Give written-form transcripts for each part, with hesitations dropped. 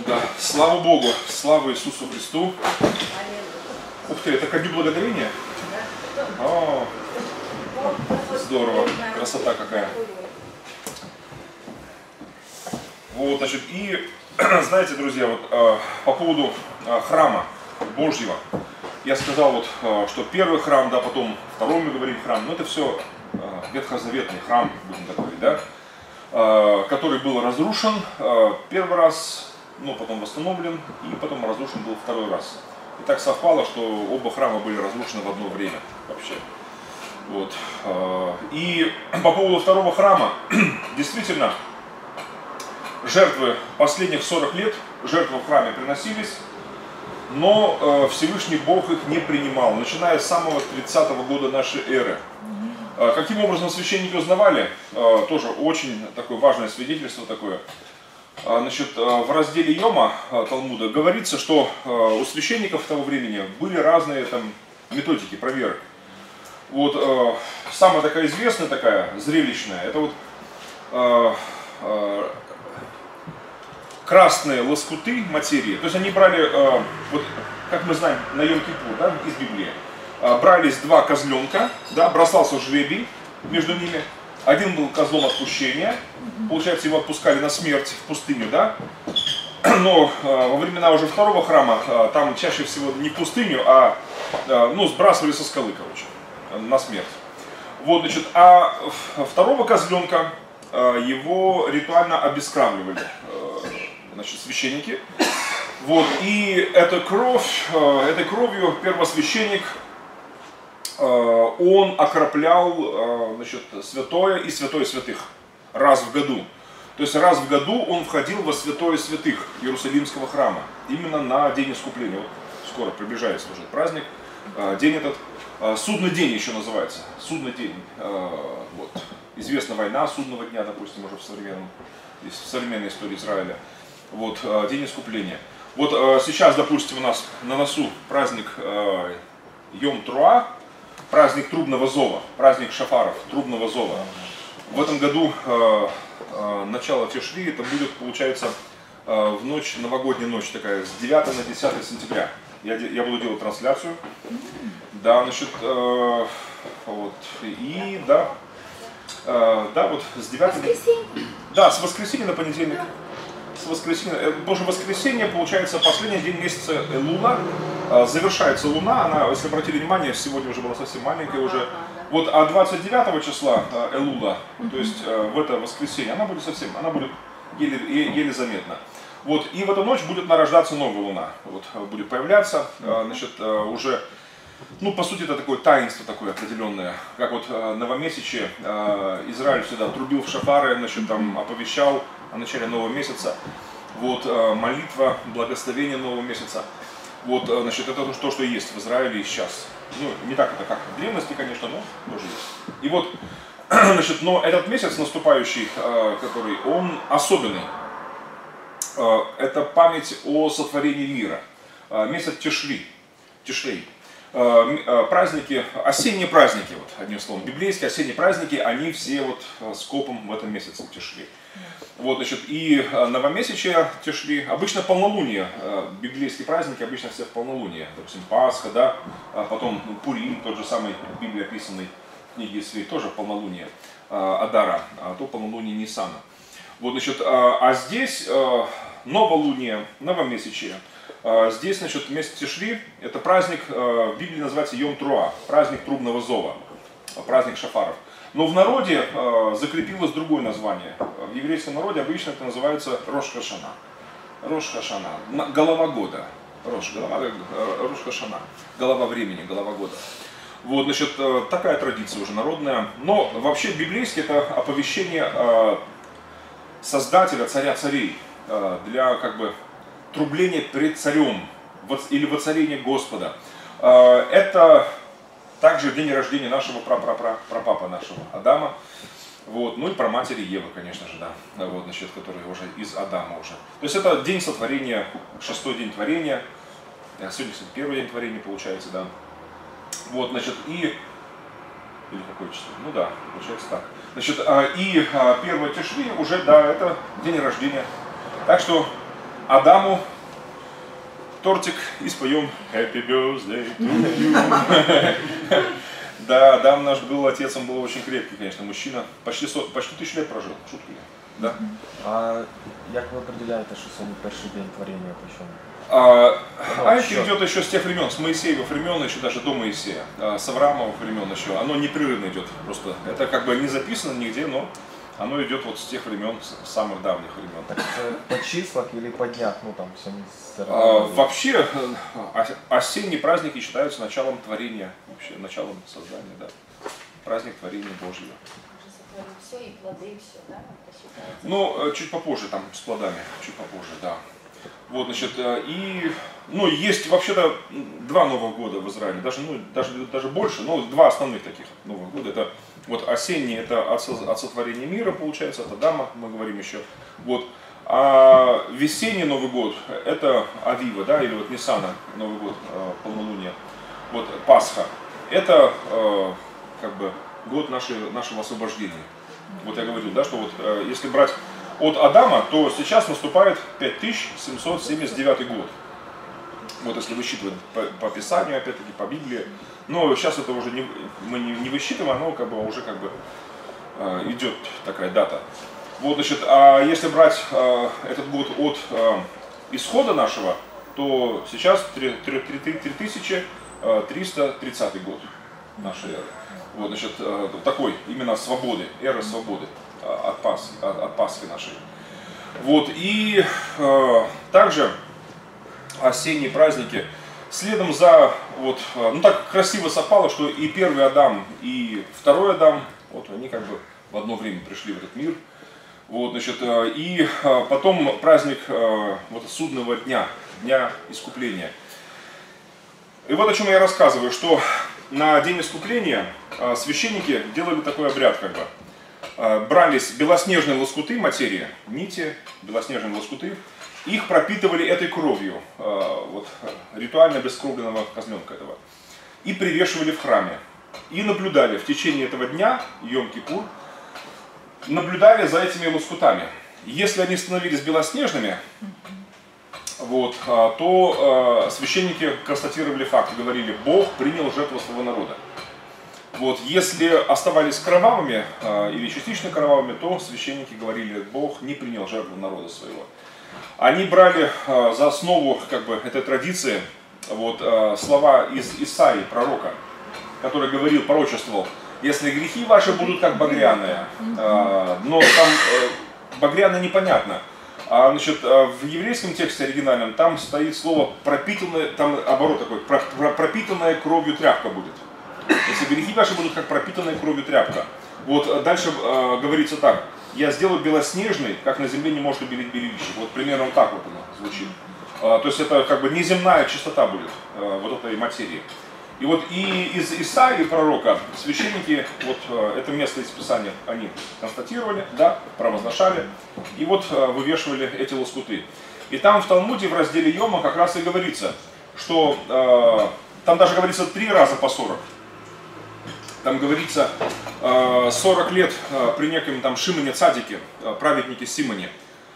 Да, слава Богу, слава Иисусу Христу. Ух ты, это ко Дню Благодарения? О, здорово, красота какая. Вот, значит, и знаете, друзья, вот по поводу храма Божьего, я сказал вот, что первый храм, да, потом второй мы говорим храм, но это все ветхозаветный храм, будем так говорить, да, который был разрушен первый раз, но потом восстановлен, и потом разрушен был второй раз. И так совпало, что оба храма были разрушены в одно время вообще. Вот. И по поводу второго храма, действительно, жертвы последних 40 лет, жертвы в храме приносились, но Всевышний Бог их не принимал, начиная с самого 30-го года нашей эры. Каким образом священники узнавали? Тоже очень такое важное свидетельство такое. Значит, в разделе Йома Талмуда говорится, что у священников того времени были разные там методики проверок. Вот самая такая известная, такая зрелищная, это вот красные лоскуты материи. То есть они брали, вот, как мы знаем, на Йом-Кипур, да, из Библии, брались два козленка, да, бросался жребий между ними. Один был козлом отпущения, получается, его отпускали на смерть в пустыню, да. Но во времена уже второго храма там чаще всего не в пустыню, а ну, сбрасывали со скалы, короче, на смерть. Вот, значит, а второго козленка его ритуально обескравливали, значит, священники. Вот, и этой кровью первосвященник, он окроплял, значит, святое и святое святых раз в году. То есть раз в году он входил во святое святых Иерусалимского храма. Именно на день искупления. Вот скоро приближается уже праздник. День этот, судный день еще называется. Судный день. Вот. Известна война судного дня, допустим, уже в современной истории Израиля. Вот, день искупления. Вот сейчас, допустим, у нас на носу праздник Йом-Труа, праздник трубного зова, праздник шафаров, трубного зова. В этом году начало Тишри, это будет, получается, в ночь, новогодняя ночь такая, с 9 на 10 сентября. Я буду делать трансляцию. Да, значит, вот, и да, вот с 9 да, с воскресенья на понедельник. С воскресенья, потому что воскресенье, получается, последний день месяца Элула, завершается Луна, она, если обратили внимание, сегодня уже была совсем маленькая уже, вот, а 29 числа Элула, то есть в это воскресенье, она будет еле заметна. Вот, и в эту ночь будет нарождаться новая Луна, вот, будет появляться, значит, уже, ну, по сути, это такое таинство такое определенное, как вот новомесячие, Израиль всегда трубил в шафары, значит, там, оповещал о начале нового месяца, вот, молитва, благословение нового месяца, вот, значит, это то, что есть в Израиле и сейчас. Ну, не так это, как в древности, конечно, но тоже есть. И вот, значит, но этот месяц наступающий, который, он особенный, это память о сотворении мира, месяц Тишри, праздники, осенние праздники, вот, одним словом, библейские осенние праздники, они все вот скопом в этом месяце Тишри. Вот, значит, и новомесячие Тишри, обычно полнолуние, библейские праздники обычно все в полнолуние, допустим, Пасха, да, потом Пурим, тот же самый в Библии описанный в книге Исфирь, тоже полнолуние Адара, а то полнолуние Ниссана. Вот, значит, а здесь новолуние, новомесячие. Здесь, значит, месяц Тишри, это праздник, в Библии называется Йом-Труа, праздник трубного зова, праздник шафаров. Но в народе закрепилось другое название. В еврейском народе обычно это называется Рош Хашана. Рош Хашана, голова года. Рош Хашана, голова времени, голова года. Вот, значит, такая традиция уже народная. Но вообще библейский это оповещение Создателя, царя царей, для как бы трубления пред царем или воцарения Господа. Это также день рождения нашего прапапа нашего Адама. Вот, ну и про матери Евы, конечно же, да. Вот, значит, который уже из Адама уже. То есть это день сотворения, 6-й день творения. Сегодня, кстати, 1-й день творения получается, да. Вот, значит, и... Или какое число? Ну да, получается так. Значит, и 1 Тишри уже, да, это день рождения. Так что Адаму тортик и споем Happy Birthday to you. Да, Адам наш был отец, он был очень крепкий, конечно, мужчина. Почти 1000 лет прожил, шутка ли? Да. А як ви определяєте, що сьогодні перший день творення почему? Это идет еще с тех времен, с Моисеевых времен, еще даже до Моисея, с Авраамовых времен еще. Оно непрерывно идет просто. Это как бы не записано нигде, но оно идет вот с тех времен, с самых давних времен. Так это по числах или по днях? Ну там все Вообще осенние праздники считаются началом творения, вообще началом создания, да. Праздник творения Божьего. Все и плоды, все, да? Ну, чуть попозже там с плодами, чуть попозже, да. Вот, значит, и, ну, есть вообще-то 2 Новых года в Израиле, даже больше, но 2 основных таких Новых года. Это вот осенний, это от сотворения мира, получается, от Адама, мы говорим еще. Вот. А весенний Новый год, это Авива, да, или вот Ниссана, Новый год, полнолуние, вот Пасха. Это как бы год нашего освобождения. Вот я говорил, да, что вот если брать от Адама, то сейчас наступает 5779 год. Вот если высчитывать по Писанию, опять-таки по Библии. Но сейчас это уже мы не высчитываем, оно как бы уже как бы идет такая дата. Вот, значит, а если брать этот год от исхода нашего, то сейчас 3330 год нашей эры. Вот, значит, такой именно свободы, эра свободы от Пасхи нашей. Вот, и также осенние праздники следом за, вот, ну так красиво совпало, что и первый Адам, и второй Адам, вот они как бы в одно время пришли в этот мир. Вот, значит, и потом праздник вот, судного дня, Дня Искупления. И вот о чем я рассказываю, что на День Искупления священники делали такой обряд, как бы. Брались белоснежные лоскуты материи, нити, белоснежные лоскуты, их пропитывали этой кровью, вот, ритуально обескровленного козленка этого, и привешивали в храме. И наблюдали в течение этого дня, Йом-Кипур, наблюдали за этими лоскутами. Если они становились белоснежными, вот, то священники констатировали факт, говорили: Бог принял жертву своего народа. Вот, если оставались кровавыми или частично кровавыми, то священники говорили: Бог не принял жертву народа своего. Они брали за основу как бы, этой традиции вот, слова из Исаии, пророка, который говорил, пророчествовал: если грехи ваши будут как багряные, но там багряное непонятно. Значит, в еврейском тексте оригинальном там стоит слово пропитанное, там оборот такой, пропитанная кровью тряпка будет. Если грехи ваши будут как пропитанная кровью тряпка. Вот дальше говорится так: я сделаю белоснежный, как на земле не может убелить белилище. Вот примерно вот так вот оно звучит. То есть это как бы неземная чистота будет вот этой материи. И вот и из Исаии пророка священники вот это место из Писания они констатировали, да, провозглашали и вот вывешивали эти лоскуты. И там в Талмуде в разделе Йома как раз и говорится, что там даже говорится 3 раза по 40. Там говорится 40 лет при неком там Шимоне Цадике, праведнике Симоне.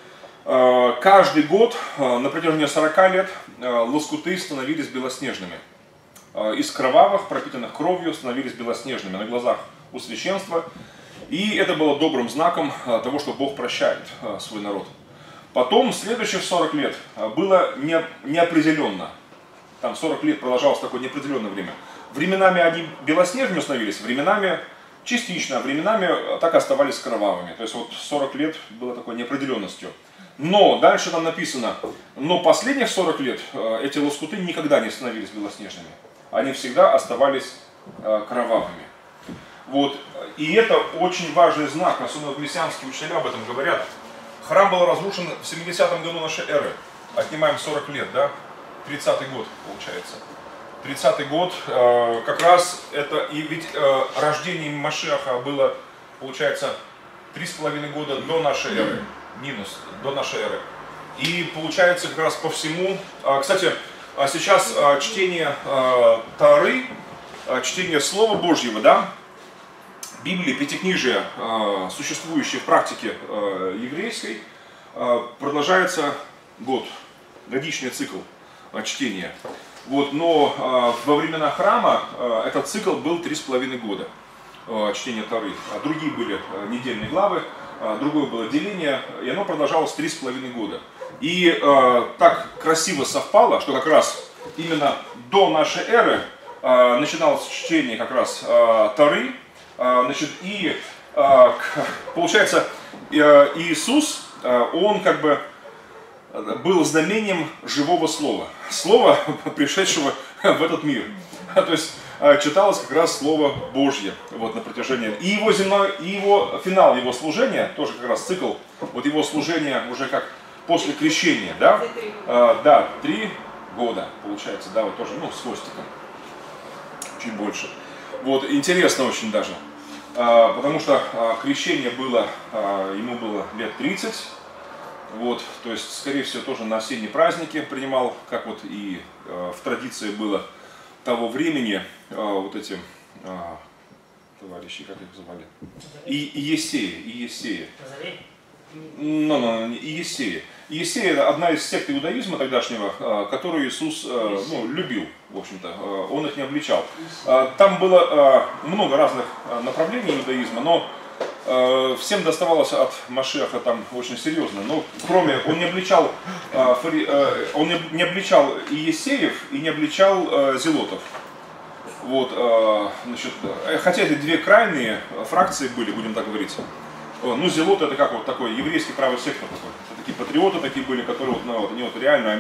Каждый год на протяжении 40 лет лоскуты становились белоснежными. Из кровавых, пропитанных кровью, становились белоснежными на глазах у священства. И это было добрым знаком того, что Бог прощает свой народ. Потом следующих 40 лет было неопределенно. Там 40 лет продолжалось такое неопределенное время. Временами они белоснежными становились, временами частично, временами так и оставались кровавыми. То есть вот 40 лет было такой неопределенностью. Но дальше там написано: но последних 40 лет эти лоскуты никогда не становились белоснежными. Они всегда оставались кровавыми. Вот. И это очень важный знак, особенно мессианские учителя об этом говорят. Храм был разрушен в 70-м году нашей эры. Отнимаем 40 лет, да? 30-й год получается. 30-й год, как раз это, и ведь рождение Машиаха было, получается, 3,5 года до нашей эры, минус, до нашей эры. И получается как раз по всему, кстати, сейчас чтение Торы, чтение Слова Божьего, да, Библии, Пятикнижия, существующие в практике еврейской, продолжается год. годичный цикл чтения. Вот, но во времена храма этот цикл был 3,5 года чтения Торы. Другие были недельные главы, другое было деление, и оно продолжалось 3,5 года. И так красиво совпало, что как раз именно до нашей эры начиналось чтение как раз Торы, значит, и получается Иисус, он как бы был знамением живого слова, слова, пришедшего в этот мир. То есть читалось как раз Слово Божье вот, на протяжении. И его финал его служения, тоже как раз цикл, вот его служение уже как после крещения, да? Да, 3 года получается, да, вот тоже, ну, с хвостиком, чуть больше. Вот, интересно очень даже, потому что крещение было, ему было лет 30. Вот, то есть, скорее всего, тоже на осенние праздники принимал, как вот и в традиции было того времени, вот эти товарищи, как их звали? Иессеи. Иессеи. Иессеи — это одна из сект иудаизма тогдашнего, которую Иисус любил, в общем-то, он их не обличал. Там было много разных направлений иудаизма, но всем доставалось от Машиаха там очень серьезно. Но кроме, он не обличал Иессеев и не обличал зелотов. Вот, значит, хотя эти две крайние фракции были, будем так говорить. Ну, зелоты — это как вот такой еврейский правый сектор такой. Это такие патриоты такие были, которые они реально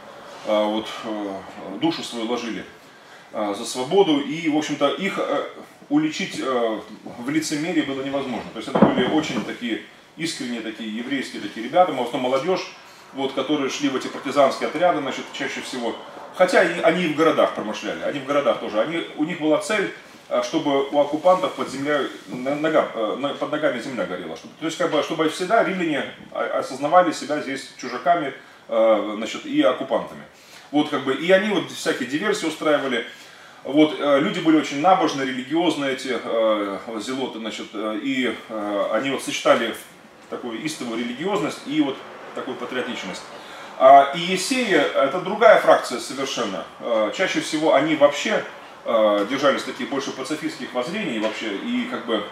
душу свою ложили за свободу, и, в общем-то, их уличить в лицемерии было невозможно. То есть это были очень такие искренние, такие еврейские такие ребята, в основном молодежь, вот, которые шли в эти партизанские отряды, значит, чаще всего. Хотя они и в городах промышляли, они в городах тоже. У них была цель, чтобы у оккупантов под ногами земля горела. То есть, как бы, чтобы всегда римляне осознавали себя здесь чужаками, значит, и оккупантами. Вот, как бы, и они вот всякие диверсии устраивали. Вот, люди были очень набожные, религиозные, эти зелоты, значит, и они вот сочетали такую истовую религиозность и вот такую патриотичность. А Иессеи — это другая фракция совершенно. Чаще всего они вообще держались таких больше пацифистских воззрений вообще, и как бы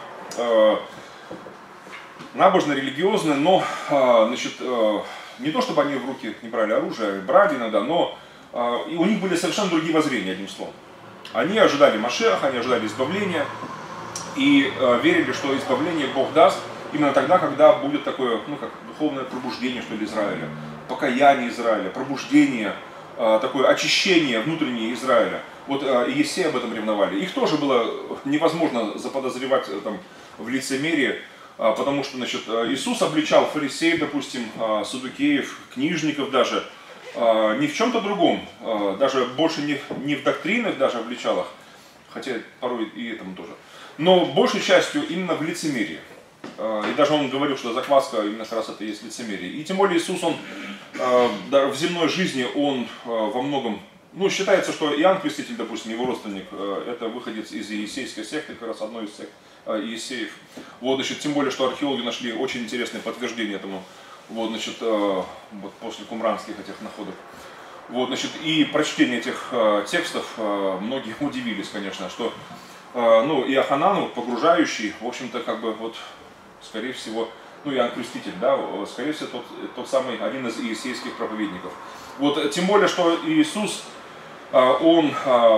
набожно-религиозные, но, значит, не то чтобы они в руки не брали оружие, брали иногда, но и у них были совершенно другие воззрения, одним словом. Они ожидали Машиаха, они ожидали избавления и верили, что избавление Бог даст именно тогда, когда будет такое, ну, как духовное пробуждение, что ли, Израиля, покаяние Израиля, пробуждение, такое очищение внутреннее Израиля. Вот Иессеи об этом ревновали. Их тоже было невозможно заподозревать там в лицемерии, потому что, значит, Иисус обличал фарисеев, допустим, саддукеев, книжников даже, не в чем-то другом, даже больше не в доктринах даже обличал их, хотя порой и этому тоже, но большей частью именно в лицемерии. И даже он говорил, что закваска именно как раз это и есть лицемерие. И тем более Иисус, он в земной жизни, он во многом, ну, считается, что Иоанн Креститель, допустим, его родственник, это выходец из Иессейской секты, как раз одной из сект Иессеев. Вот, значит, тем более, что археологи нашли очень интересное подтверждение этому. Вот, значит, вот после кумранских этих находок. Вот, значит, и прочтение этих текстов многие удивились, конечно, что, ну, Иоханан, погружающий, в общем-то, как бы, вот, скорее всего, ну, Иоанн Креститель, да, скорее всего, тот самый, один из иессейских проповедников. Вот, тем более, что Иисус, он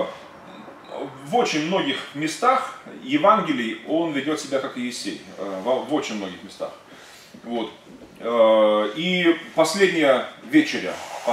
в очень многих местах Евангелий, он ведет себя как Иессей, в очень многих местах. Вот. И последняя вечеря,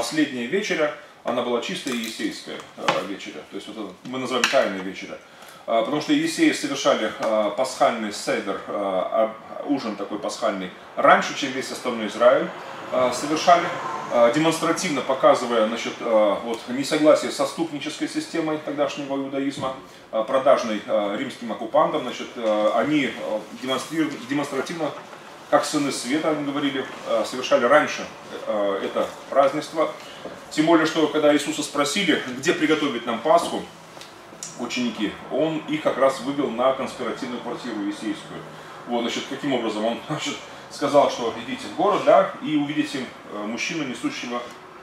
она была чисто иессейская вечеря, то есть вот мы называем тайная вечеря, потому что иессеи совершали пасхальный седер, ужин такой пасхальный, раньше, чем весь остальной Израиль совершали, демонстративно показывая, значит, вот, несогласие со ступнической системой тогдашнего иудаизма, продажной римским оккупантам, значит, они демонстративно, как сыны света, они говорили, совершали раньше это празднество. Тем более, что когда Иисуса спросили, где приготовить нам Пасху, ученики, он их как раз вывел на конспиративную квартиру иессейскую. Вот, значит, каким образом? Он, значит, сказал, что идите в город, да, и увидите мужчину, несущего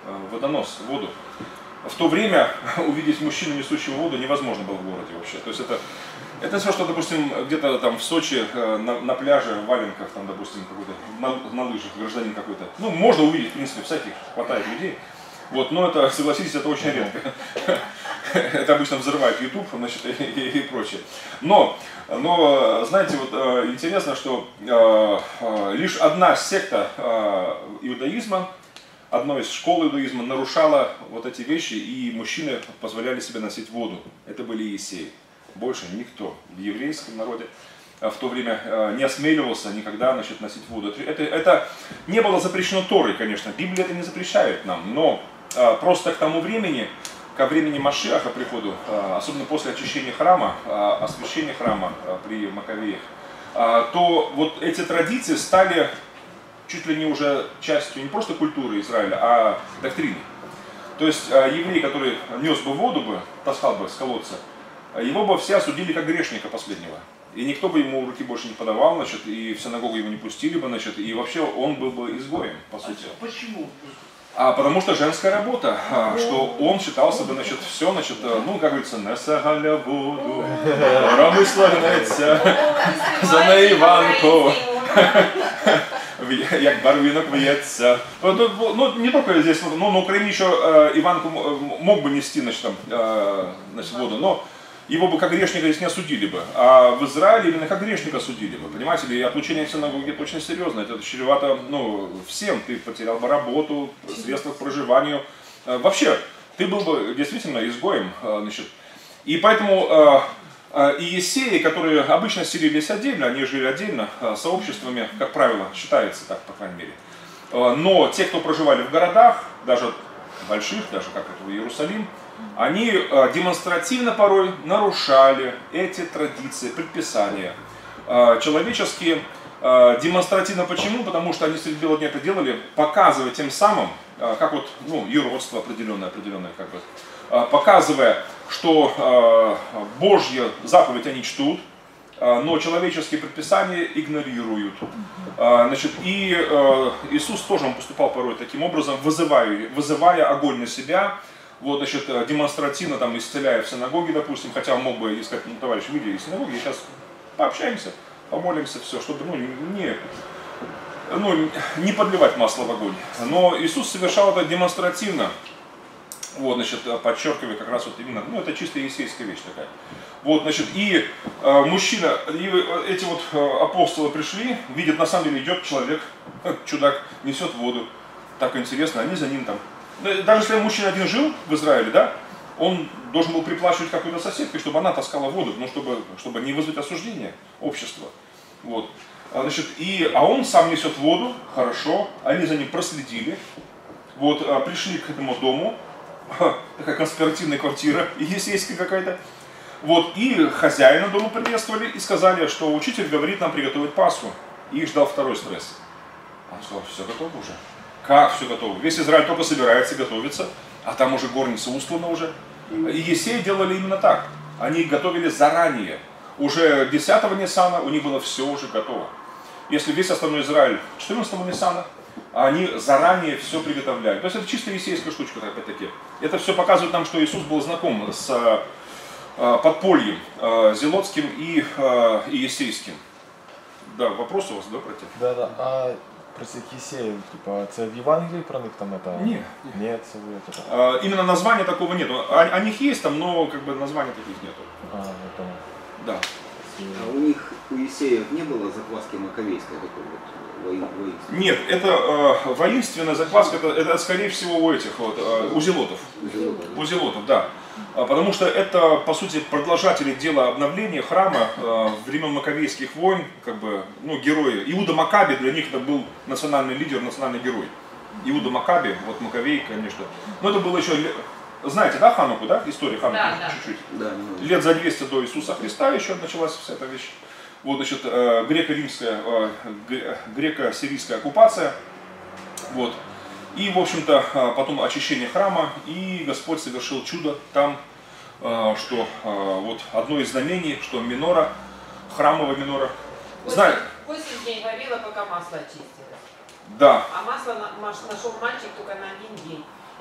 водонос, воду. В то время увидеть мужчину, несущего воду, невозможно было в городе вообще. То есть это все, что, допустим, где-то там в Сочи на пляже, в валенках, там, допустим, какой-то на лыжах гражданин какой-то. Ну, можно увидеть, в принципе, всяких, хватает людей. Вот, но это, согласитесь, это очень редко. Это обычно взрывает YouTube, значит, и прочее. Но, знаете, вот интересно, что лишь одна секта иудаизма, одна из школ иудаизма нарушала вот эти вещи, и мужчины позволяли себе носить воду. Это были иесеи. Больше никто в еврейском народе в то время не осмеливался никогда, значит, носить воду. Это не было запрещено Торой, конечно. Библия это не запрещает нам, но просто к тому времени, ко времени Машиаха приходу, особенно после очищения храма, освящения храма при Маковеях, то вот эти традиции стали чуть ли не уже частью не просто культуры Израиля, а доктрины. То есть еврей, который нес бы воду, таскал бы с колодца, его бы все осудили как грешника последнего. И никто бы ему руки больше не подавал, значит, и в синагогу его не пустили бы, значит, и вообще он был бы изгоем, по сути. Почему? Потому что женская работа, что он считался бы, значит, все, значит, ну, как говорится, «Насагаля воду, ромысловнеться, за на Иванку». Як барвинок вьется. Ну, не только здесь, но на Украине еще Иванку мог бы нести, значит, воду, но его бы как грешника здесь не осудили бы. А в Израиле именно как грешника осудили бы. Понимаете ли, отлучение от синагоги это очень серьезно. Это чревато, ну, всем. Ты потерял бы работу, средства к проживанию. Вообще, ты был бы действительно изгоем, значит. И поэтому иесеи, которые обычно селились отдельно, они жили отдельно, сообществами, как правило, считается так, по крайней мере. Но те, кто проживали в городах, даже больших, даже как это в Иерусалим, они демонстративно порой нарушали эти традиции, предписания. Человеческие, демонстративно почему? Потому что они среди бела дня это делали, показывая тем самым, как вот, ну, юродство определенное, как бы, показывая, что Божья заповедь они чтут, но человеческие предписания игнорируют. Значит, и Иисус тоже он поступал порой таким образом, вызывая огонь на себя, вот, значит, демонстративно там, исцеляя в синагоге, допустим, хотя он мог бы сказать, ну, товарищ, выйди из синагоги, сейчас пообщаемся, помолимся, все, чтобы не подливать масло в огонь. Но Иисус совершал это демонстративно. Вот, значит, подчеркивая как раз вот именно, ну, это чисто иесейская вещь такая. Вот, значит, и мужчина, и эти вот апостолы пришли, видят, на самом деле идет человек, чудак, несет воду. Так интересно, они за ним там. Даже если мужчина один жил в Израиле, да, он должен был приплачивать какой-то соседке, чтобы она таскала воду, ну, чтобы не вызвать осуждение общества. Вот. Значит, а он сам несет воду, хорошо, они за ним проследили, вот, пришли к этому дому, такая конспиративная квартира, есейская какая-то. Вот, и хозяина дома приветствовали и сказали, что учитель говорит нам приготовить Пасху. И их ждал второй стресс. Он сказал, все готово уже. Как все готово? Весь Израиль только собирается готовиться, а там уже горница устлана уже. И есеи делали именно так. Они готовили заранее. Уже 10-го Ниссана у них было все уже готово. Если весь остальной Израиль 14-го Ниссана, они заранее все приготовляли. То есть это чисто есейская штучка, опять-таки. Это все показывает нам, что Иисус был знаком с подпольем зелотским и есейским. Да, вопрос у вас, да, про те? Да. А про цих єсеїв, типа, це в Євангелії про них там это? Нет. Нет, це ви именно названия такого нету. О них есть там, но как бы названий таких нету. я понял. Да. А у них, у Есеев не было закваски маковейской такой вот воинственной? Нет, это воинственная закваска, это скорее всего у этих вот, у зелотов. У зелотов, да. Потому что это, по сути, продолжатели дела обновления храма времен Маковейских войн, как бы, ну, герои. Иуда Макаби для них это был национальный лидер, национальный герой. Иуда Макаби, вот Маковей, конечно. Но это было еще, знаете, да, Хануку, да, история Хануки? Да. Чуть-чуть. Да, Лет за 200 до Иисуса Христа еще началась вся эта вещь. Вот, значит, греко-сирийская оккупация. Вот. И, в общем-то, потом очищение храма, и Господь совершил чудо там, что вот одно из знамений, что минора, храмовая минора. Знаете? 8 дней варила, пока масло очистилось. Да. А масло нашел мальчик только на 1 день.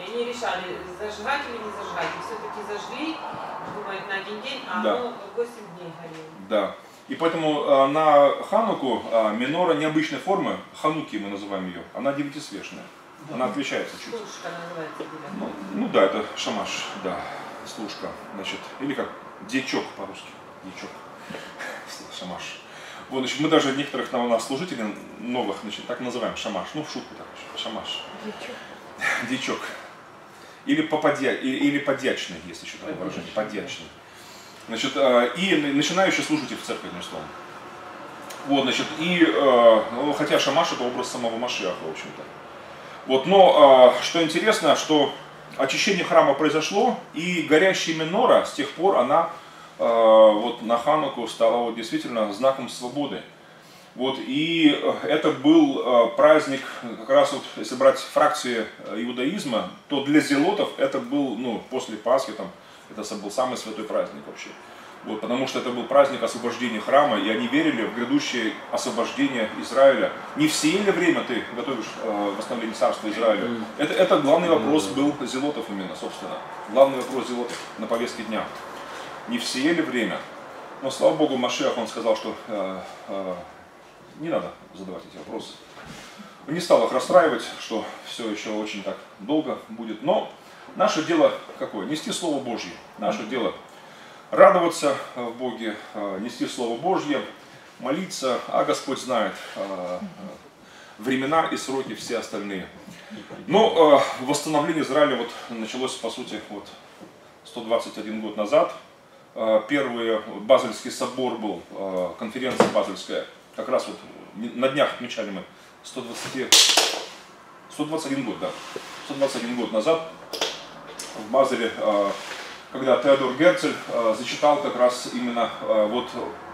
И они решали, зажигать или не зажигать. И все-таки зажгли, думают, на один день, а Да. оно 8 дней горело. Да. И поэтому на Хануку минора необычной формы, Хануки мы называем ее, она девятисвечная. Она отличается чуть. Слушка называется девятая. Ну да, это шамаш, да, служка, значит, или как дьячок по-русски, дьячок, шамаш. Вот, значит, мы даже некоторых у нас служителей новых, значит, так называем шамаш, ну в шутку так, шамаш. Дьячок. Или или подьячный, есть еще такое выражение, подьячный. Значит, и начинающий служитель в церкви, одним словом. Вот, значит, ну, хотя шамаш это образ самого Машиаха, в общем-то. Вот, но что интересно, что очищение храма произошло, и горящая минора, с тех пор она вот на Хануку стала вот действительно знаком свободы. Вот, и это был праздник, как раз вот, если брать фракции иудаизма, то для зелотов это был, ну, после Пасхи, там, это был самый святой праздник вообще. Вот, потому что это был праздник освобождения храма, и они верили в грядущее освобождение Израиля. Не в сие ли время ты готовишь восстановление царства Израиля? Это главный вопрос был зелотов именно, собственно. Главный вопрос зелотов на повестке дня. Не в сие ли время? Но, слава Богу, Машиах, он сказал, что не надо задавать эти вопросы. Не стал их расстраивать, что все еще очень так долго будет. Но наше дело какое? Нести Слово Божье. Наше дело радоваться в Боге, нести Слово Божье, молиться, а Господь знает времена и сроки все остальные. Но восстановление Израиля вот началось, по сути, вот 121 год назад. Первый Базельский собор был, конференция Базельская. Как раз вот на днях отмечали мы 121 год, да. 121 год назад в Базеле, когда Теодор Герцель зачитал как раз именно вот,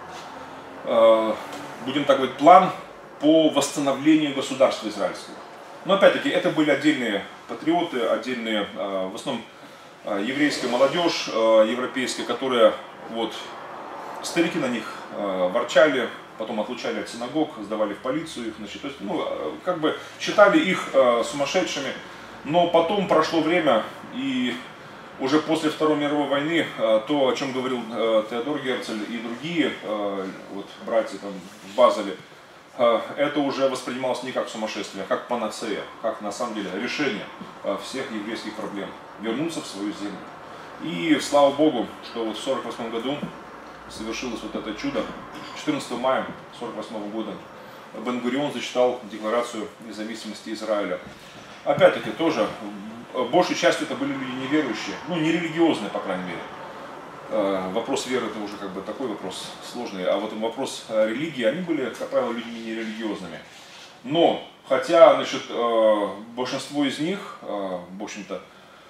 будем так говорить, план по восстановлению государства израильского. Но опять-таки это были отдельные патриоты, отдельные, в основном еврейская молодежь европейская, которая вот, старики на них ворчали, потом отлучали от синагог, сдавали в полицию их, значит, то есть, ну, как бы считали их сумасшедшими, но потом прошло время, и уже после Второй мировой войны, то, о чем говорил Теодор Герцель и другие вот, братья там, в Базеле, это уже воспринималось не как сумасшествие, а как панацея, как на самом деле решение всех еврейских проблем, вернуться в свою землю. И слава Богу, что вот в 1948 году совершилось вот это чудо. 14 мая 1948 года Бен-Гурион зачитал Декларацию независимости Израиля. Опять-таки тоже, большей частью это были люди неверующие, ну не религиозные, по крайней мере. Вопрос веры это уже как бы такой вопрос сложный, а вот вопрос религии, они были, как правило, людьми нерелигиозными. Но, хотя, значит, большинство из них, в общем-то,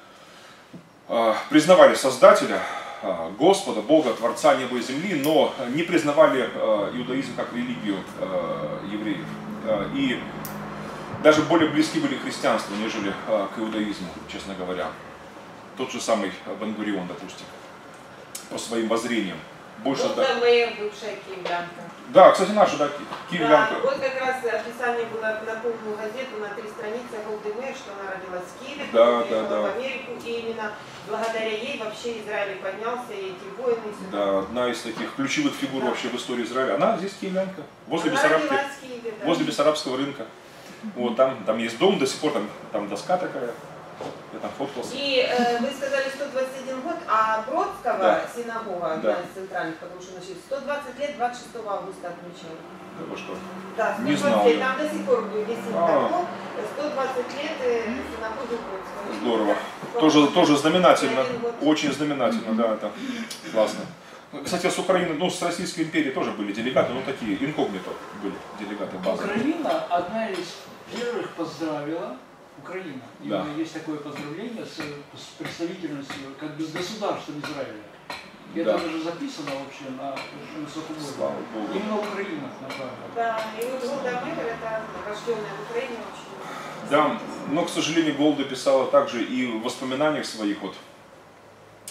признавали Создателя, Господа, Бога, Творца неба и земли, но не признавали иудаизм как религию евреев. И даже более близки были к христианству, нежели к иудаизму, честно говоря. Тот же самый Бен-Гурион, допустим, по своим воззрениям. Больше, Голда Меир, бывшая киевлянка. Да, кстати, наша, да, киевлянка. Да, вот как раз описание было на полную газету, на 3 страницы Голды Меир, что она родилась в Киеве, приехала в Америку, и именно благодаря ей вообще Израиль поднялся, и эти войны. И да, одна из таких ключевых фигур вообще в истории Израиля. Она здесь киевлянка, возле она Бессарабки, родилась в Киеве, да. возле Бессарабского рынка. Вот там есть дом, до сих пор там доска такая. Я там фоткался. И вы сказали 121 год, а Бродского Да. синагога, одна Да. из центральных, потому что значит, 120 лет 26 августа отмечали. Да вы что? Да, 120 Не знал лет, я. там до сих пор висит табло, 120 лет синагоги Бродского. Здорово. Да. Тоже знаменательно. Один год. Очень знаменательно, да, это классно. Кстати, с Украины, ну, с Российской империи тоже были делегаты, ну, такие инкогнито были делегаты базы. Украина одна из первых поздравила, Украина, Да. именно есть такое поздравление с представительностью, как бы с государством Израиля. И Да. это даже записано вообще на очень высоком Слава уровне. Богу. Именно Украина направлена. Да, и вот Голда Меир, это рожденная в Украине очень. Да, но, к сожалению, Голда писала также и в воспоминаниях своих вот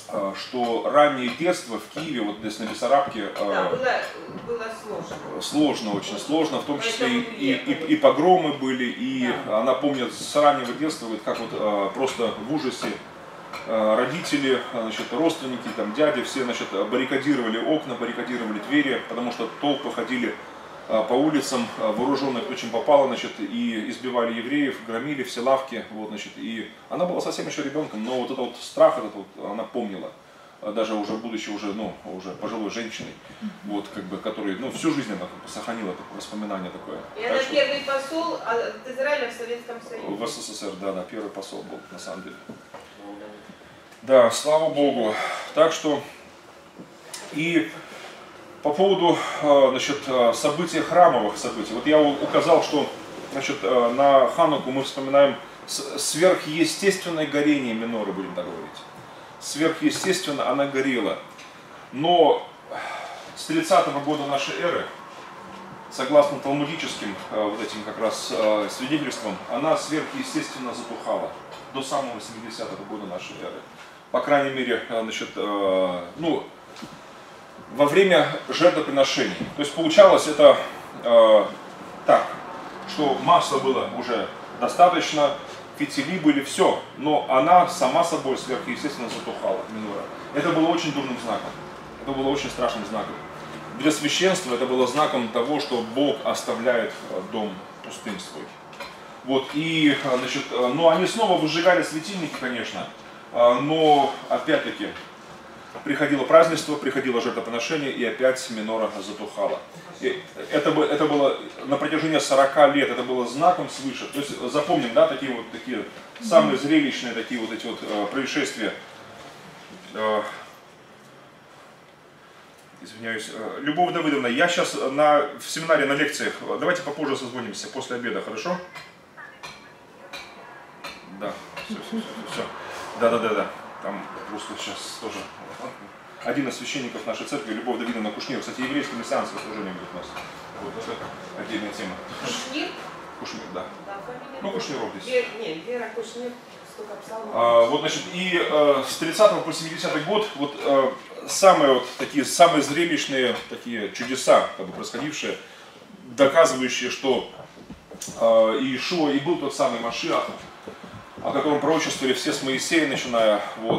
что раннее детство в Киеве, вот здесь на Бессарабке, Да, было сложно. Сложно, очень сложно, в том числе и погромы были, и она помнит с раннего детства, говорит, как вот просто в ужасе родители, значит, родственники, там, дяди, все, значит, баррикадировали окна, баррикадировали двери, потому что толпы ходили по улицам, вооруженные кто чем попало, значит, и избивали евреев, громили все лавки, вот, значит, и она была совсем еще ребенком, но вот этот вот страх, этот вот, она помнила, даже уже будучи уже, ну, уже пожилой женщиной, вот, как бы, который, ну, всю жизнь она сохранила такое воспоминание такое. И она первый посол от Израиля в Советском Союзе. В СССР, да, первый посол был, на самом деле. Да, слава Богу. Так что, и по поводу, значит, событий, храмовых событий. Вот я указал, что, значит, на Хануку мы вспоминаем сверхъестественное горение миноры, будем так говорить. Сверхъестественно она горела. Но с 30-го года нашей эры, согласно талмудическим вот этим как раз свидетельствам, она сверхъестественно затухала до самого 70-го года нашей эры. По крайней мере, значит, ну, во время жертвоприношений. То есть получалось это так, что масла было уже достаточно, фитили были, все, но она сама собой сверхъестественно затухала, минора. Это было очень дурным знаком, это было очень страшным знаком. Для священства это было знаком того, что Бог оставляет дом пустым свой. Вот, и, значит, ну, они снова выжигали светильники, конечно, но, опять-таки, приходило празднество, приходило жертвоприношение, и опять минора затухала. И это было на протяжении 40 лет, это было знаком свыше. То есть запомним, да, такие самые зрелищные такие вот эти вот происшествия. Извиняюсь. Любовь Давыдовна, я сейчас в семинаре, на лекциях, давайте попозже созвонимся, после обеда, хорошо? Да, все. Да. Там просто сейчас тоже один из священников нашей церкви, Любовь Давыдовна Кушнир, кстати, еврейское мессианское служение будет у нас. Вот это отдельная тема. Кушнир? Кушнир, да. Да, фамилия. Ну, Кушниров здесь. Нет, Вера Кушнир, столько псалмов. Вот, значит, и с 30 по 70 год вот самые зрелищные такие чудеса, как бы происходившие, доказывающие, что Иешуа и был тот самый Машиах, о котором пророчествовали все с Моисея, начиная. Вот.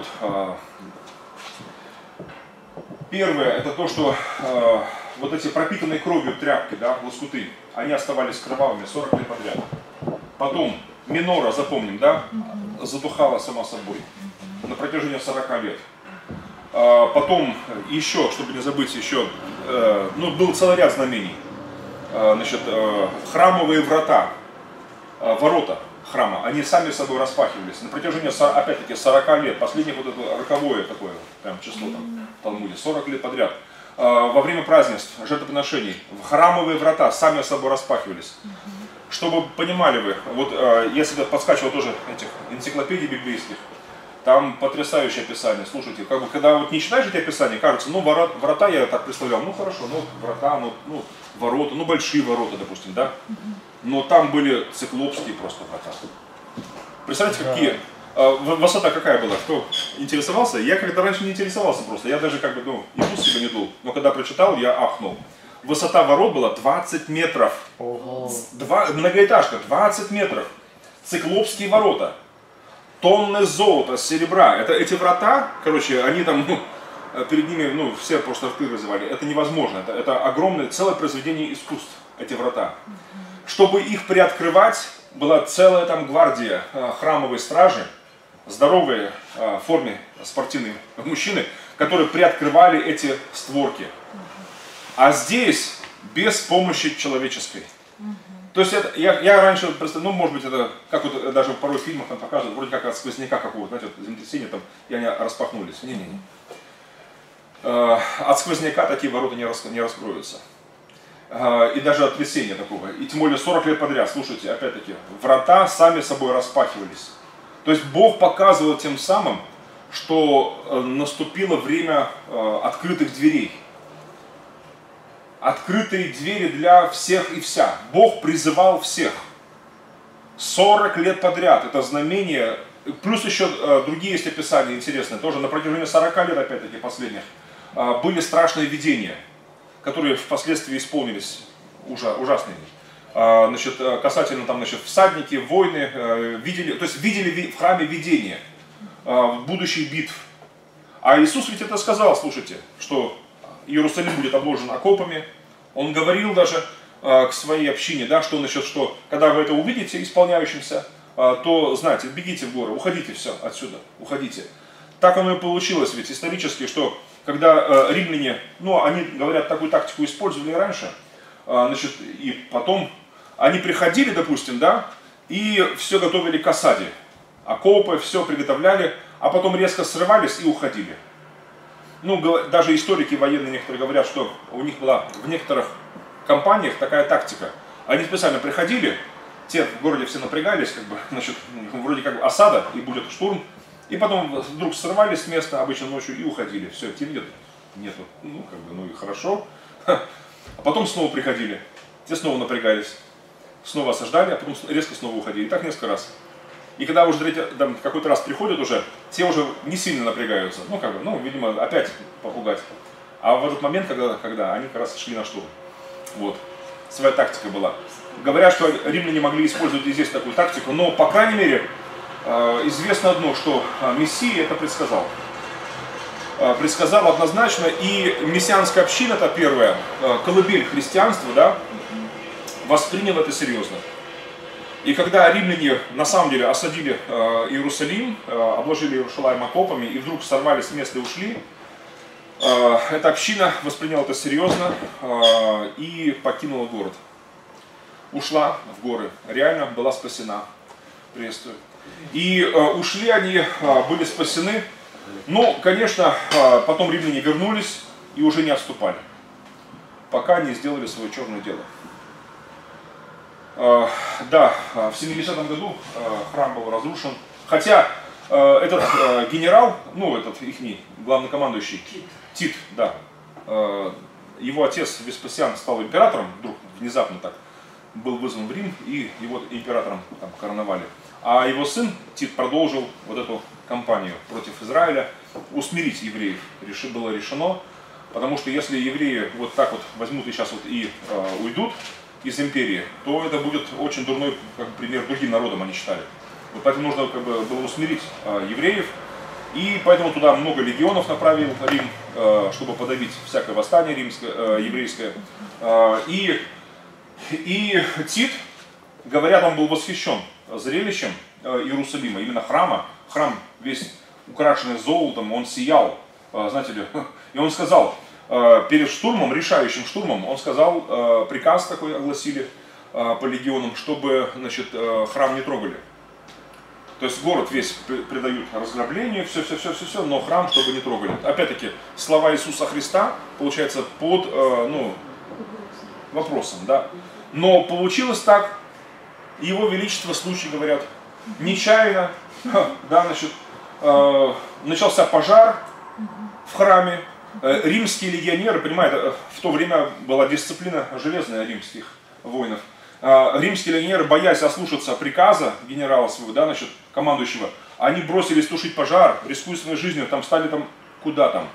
Первое, это то, что вот эти пропитанные кровью тряпки, да, лоскуты, они оставались кровавыми 40 лет подряд. Потом минора, запомним, да, затухала сама собой на протяжении 40 лет. Потом еще, чтобы не забыть, еще, ну, был целый ряд знамений. Значит, храмовые врата, ворота храма, они сами собой распахивались на протяжении, опять-таки, 40 лет, последних вот это роковое такое, прям число там в Талмуде, 40 лет подряд. Во время празднеств, жертвоприношений, храмовые врата сами собой распахивались. Чтобы понимали вы, вот я себе подскачивал тоже этих энциклопедий библейских, там потрясающее описание, слушайте, как бы, когда вот не читаешь эти описания, кажется, ну, врата я так представлял, ну, хорошо, ну, врата, ну, ворота, ну, большие ворота, допустим, да, но там были циклопские просто врата. Представляете, какие, высота какая была, кто интересовался? Я когда раньше не интересовался просто, я даже как бы, ну, и тут себе не дул, но когда прочитал, я ахнул. Высота ворот была 20 метров, многоэтажка, 20 метров, циклопские ворота. Тонны золота, серебра. Эти врата, короче, они там, ну, перед ними, ну, все просто рты развивали. Это невозможно. Это огромное, целое произведение искусств, эти врата. Чтобы их приоткрывать, была целая там гвардия храмовой стражи, здоровые в форме спортивные мужчины, которые приоткрывали эти створки. А здесь без помощи человеческой. То есть это, я раньше, ну, может быть, это, как вот даже порой в фильмах там показывают, вроде как от сквозняка какого-то, знаете, вот землетрясения там, и они распахнулись. Не-не-не. От сквозняка такие ворота не раскроются. И даже от трясения такого. И тем более 40 лет подряд, слушайте, опять-таки, врата сами собой распахивались. То есть Бог показывал тем самым, что наступило время открытых дверей. Открытые двери для всех и вся. Бог призывал всех. 40 лет подряд. Это знамение Плюс еще другие есть описания интересные. Тоже на протяжении 40 лет, опять-таки, последних, были страшные видения, которые впоследствии исполнились ужасными. Значит, касательно там, значит, всадники, войны, видели в храме видения будущих битв. А Иисус ведь это сказал, слушайте, что Иерусалим будет обложен окопами. Он говорил даже к своей общине, да, что насчет, что когда вы это увидите исполняющимся, то знаете, бегите в горы, уходите все отсюда, уходите. Так оно и получилось ведь исторически, что когда римляне, ну они, говорят, такую тактику использовали раньше, значит, и потом они приходили, допустим, да, и все готовили к осаде. Окопы, все приготовляли, а потом резко срывались и уходили. Ну, даже историки военные некоторые говорят, что у них была в некоторых компаниях такая тактика. Они специально приходили, те в городе все напрягались, как бы, значит, вроде как осада, и будет штурм, и потом вдруг срывались с места, обычно ночью, и уходили. Все, темнеет, нету, ну, как бы, ну и хорошо. А потом снова приходили, те снова напрягались, снова осаждали, а потом резко снова уходили. И так несколько раз. И когда уже какой-то раз приходят уже, те уже не сильно напрягаются. Ну, как бы, ну, видимо, опять попугать. А в этот момент, когда они как раз шли на штурм. Вот. Своя тактика была. Говорят, что римляне могли использовать и здесь такую тактику, но, по крайней мере, известно одно, что Мессия это предсказал. Предсказал однозначно, и мессианская община, это первая, колыбель христианства, да, воспринял это серьезно. И когда римляне на самом деле осадили Иерусалим, обложили Иерусалим окопами и вдруг сорвались с места и ушли, эта община восприняла это серьезно и покинула город. Ушла в горы, реально была спасена. Приветствую. И ушли они, были спасены, но, конечно, потом римляне вернулись и уже не отступали, пока не сделали свое черное дело. Да, в 70-м году храм был разрушен, хотя этот генерал, ну этот ихний главнокомандующий, Тит, да, его отец Веспасиан стал императором, вдруг внезапно так, был вызван в Рим и его императором там короновали. А его сын Тит продолжил вот эту кампанию против Израиля, усмирить евреев было решено, потому что если евреи вот так вот возьмут и сейчас вот и уйдут из империи, то это будет очень дурной как бы, пример другим народам, они считали. Вот поэтому нужно как бы, было усмирить евреев, и поэтому туда много легионов направил Рим, чтобы подавить всякое восстание римское, еврейское. И Тит, говорят, он был восхищен зрелищем Иерусалима, именно храма. Храм весь украшенный золотом, он сиял, знаете ли. И он сказал, перед штурмом, решающим штурмом, он сказал, приказ такой огласили по легионам, чтобы, значит, храм не трогали. То есть город весь предают разграблению, все, но храм, чтобы не трогали. Опять-таки, слова Иисуса Христа, получается, под вопросом, да. Но получилось так, Его Величество, случай, говорят, нечаянно, да, значит, начался пожар в храме. Римские легионеры, понимаете, в то время была дисциплина железная римских воинов. Римские легионеры, боясь ослушаться приказа генерала своего, да, значит, командующего, они бросились тушить пожар, рискуя своей жизнью, там стали там, куда там?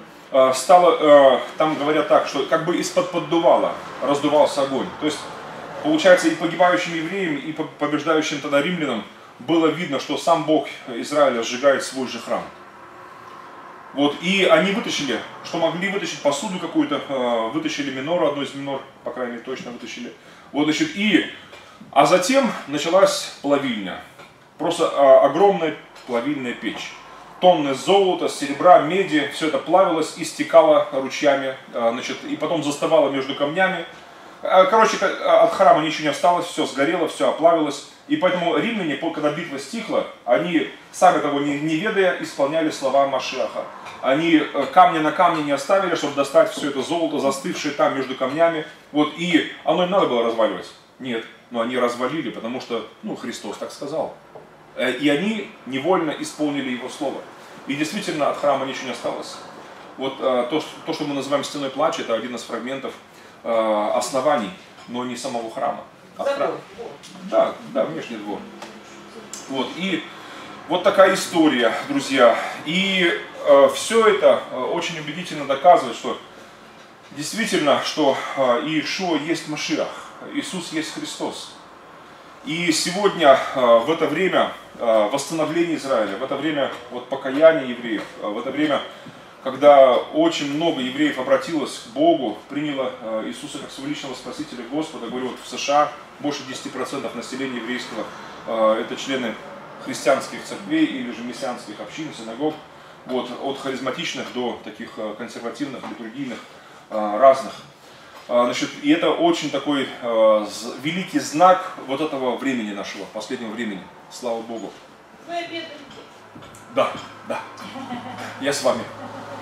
Стало, там говорят так, что как бы из-под поддувала раздувался огонь. То есть, получается, и погибающим евреям, и побеждающим тогда римлянам было видно, что сам Бог Израиля сжигает свой же храм. Вот, и они вытащили, что могли вытащить, посуду какую-то, вытащили минору, одну из минор, по крайней мере, точно вытащили. Вот, значит, а затем началась плавильня. Просто огромная плавильная печь. Тонны золота, серебра, меди, все это плавилось и стекало ручьями, значит, и потом застывало между камнями. Короче, от храма ничего не осталось, все сгорело, все оплавилось. И поэтому римляне, когда битва стихла, они, сами того не ведая, исполняли слова Машиаха. Они камня на камне не оставили, чтобы достать все это золото, застывшее там между камнями. Вот, и оно им надо было разваливать? Нет, но они развалили, потому что, ну, Христос так сказал. И они невольно исполнили Его слово. И действительно, от храма ничего не осталось. Вот то, что мы называем стеной плача, это один из фрагментов оснований, но не самого храма. Да, внешний двор. Вот, и Вот такая история, друзья. И все это очень убедительно доказывает, что действительно, что Иешуа есть Машиах, Иисус есть Христос. И сегодня, в это время восстановления Израиля, в это время вот, покаяния евреев, в это время, когда очень много евреев обратилось к Богу, приняло Иисуса как своего личного Спасителя Господа, говорю, вот в США больше 10% населения еврейского это члены христианских церквей или же мессианских общин, синагог, вот, от харизматичных до таких консервативных, литургийных, разных. Значит, и это очень такой великий знак вот этого времени нашего, последнего времени. Слава Богу. Вы обедаете? Да, да. Я с вами.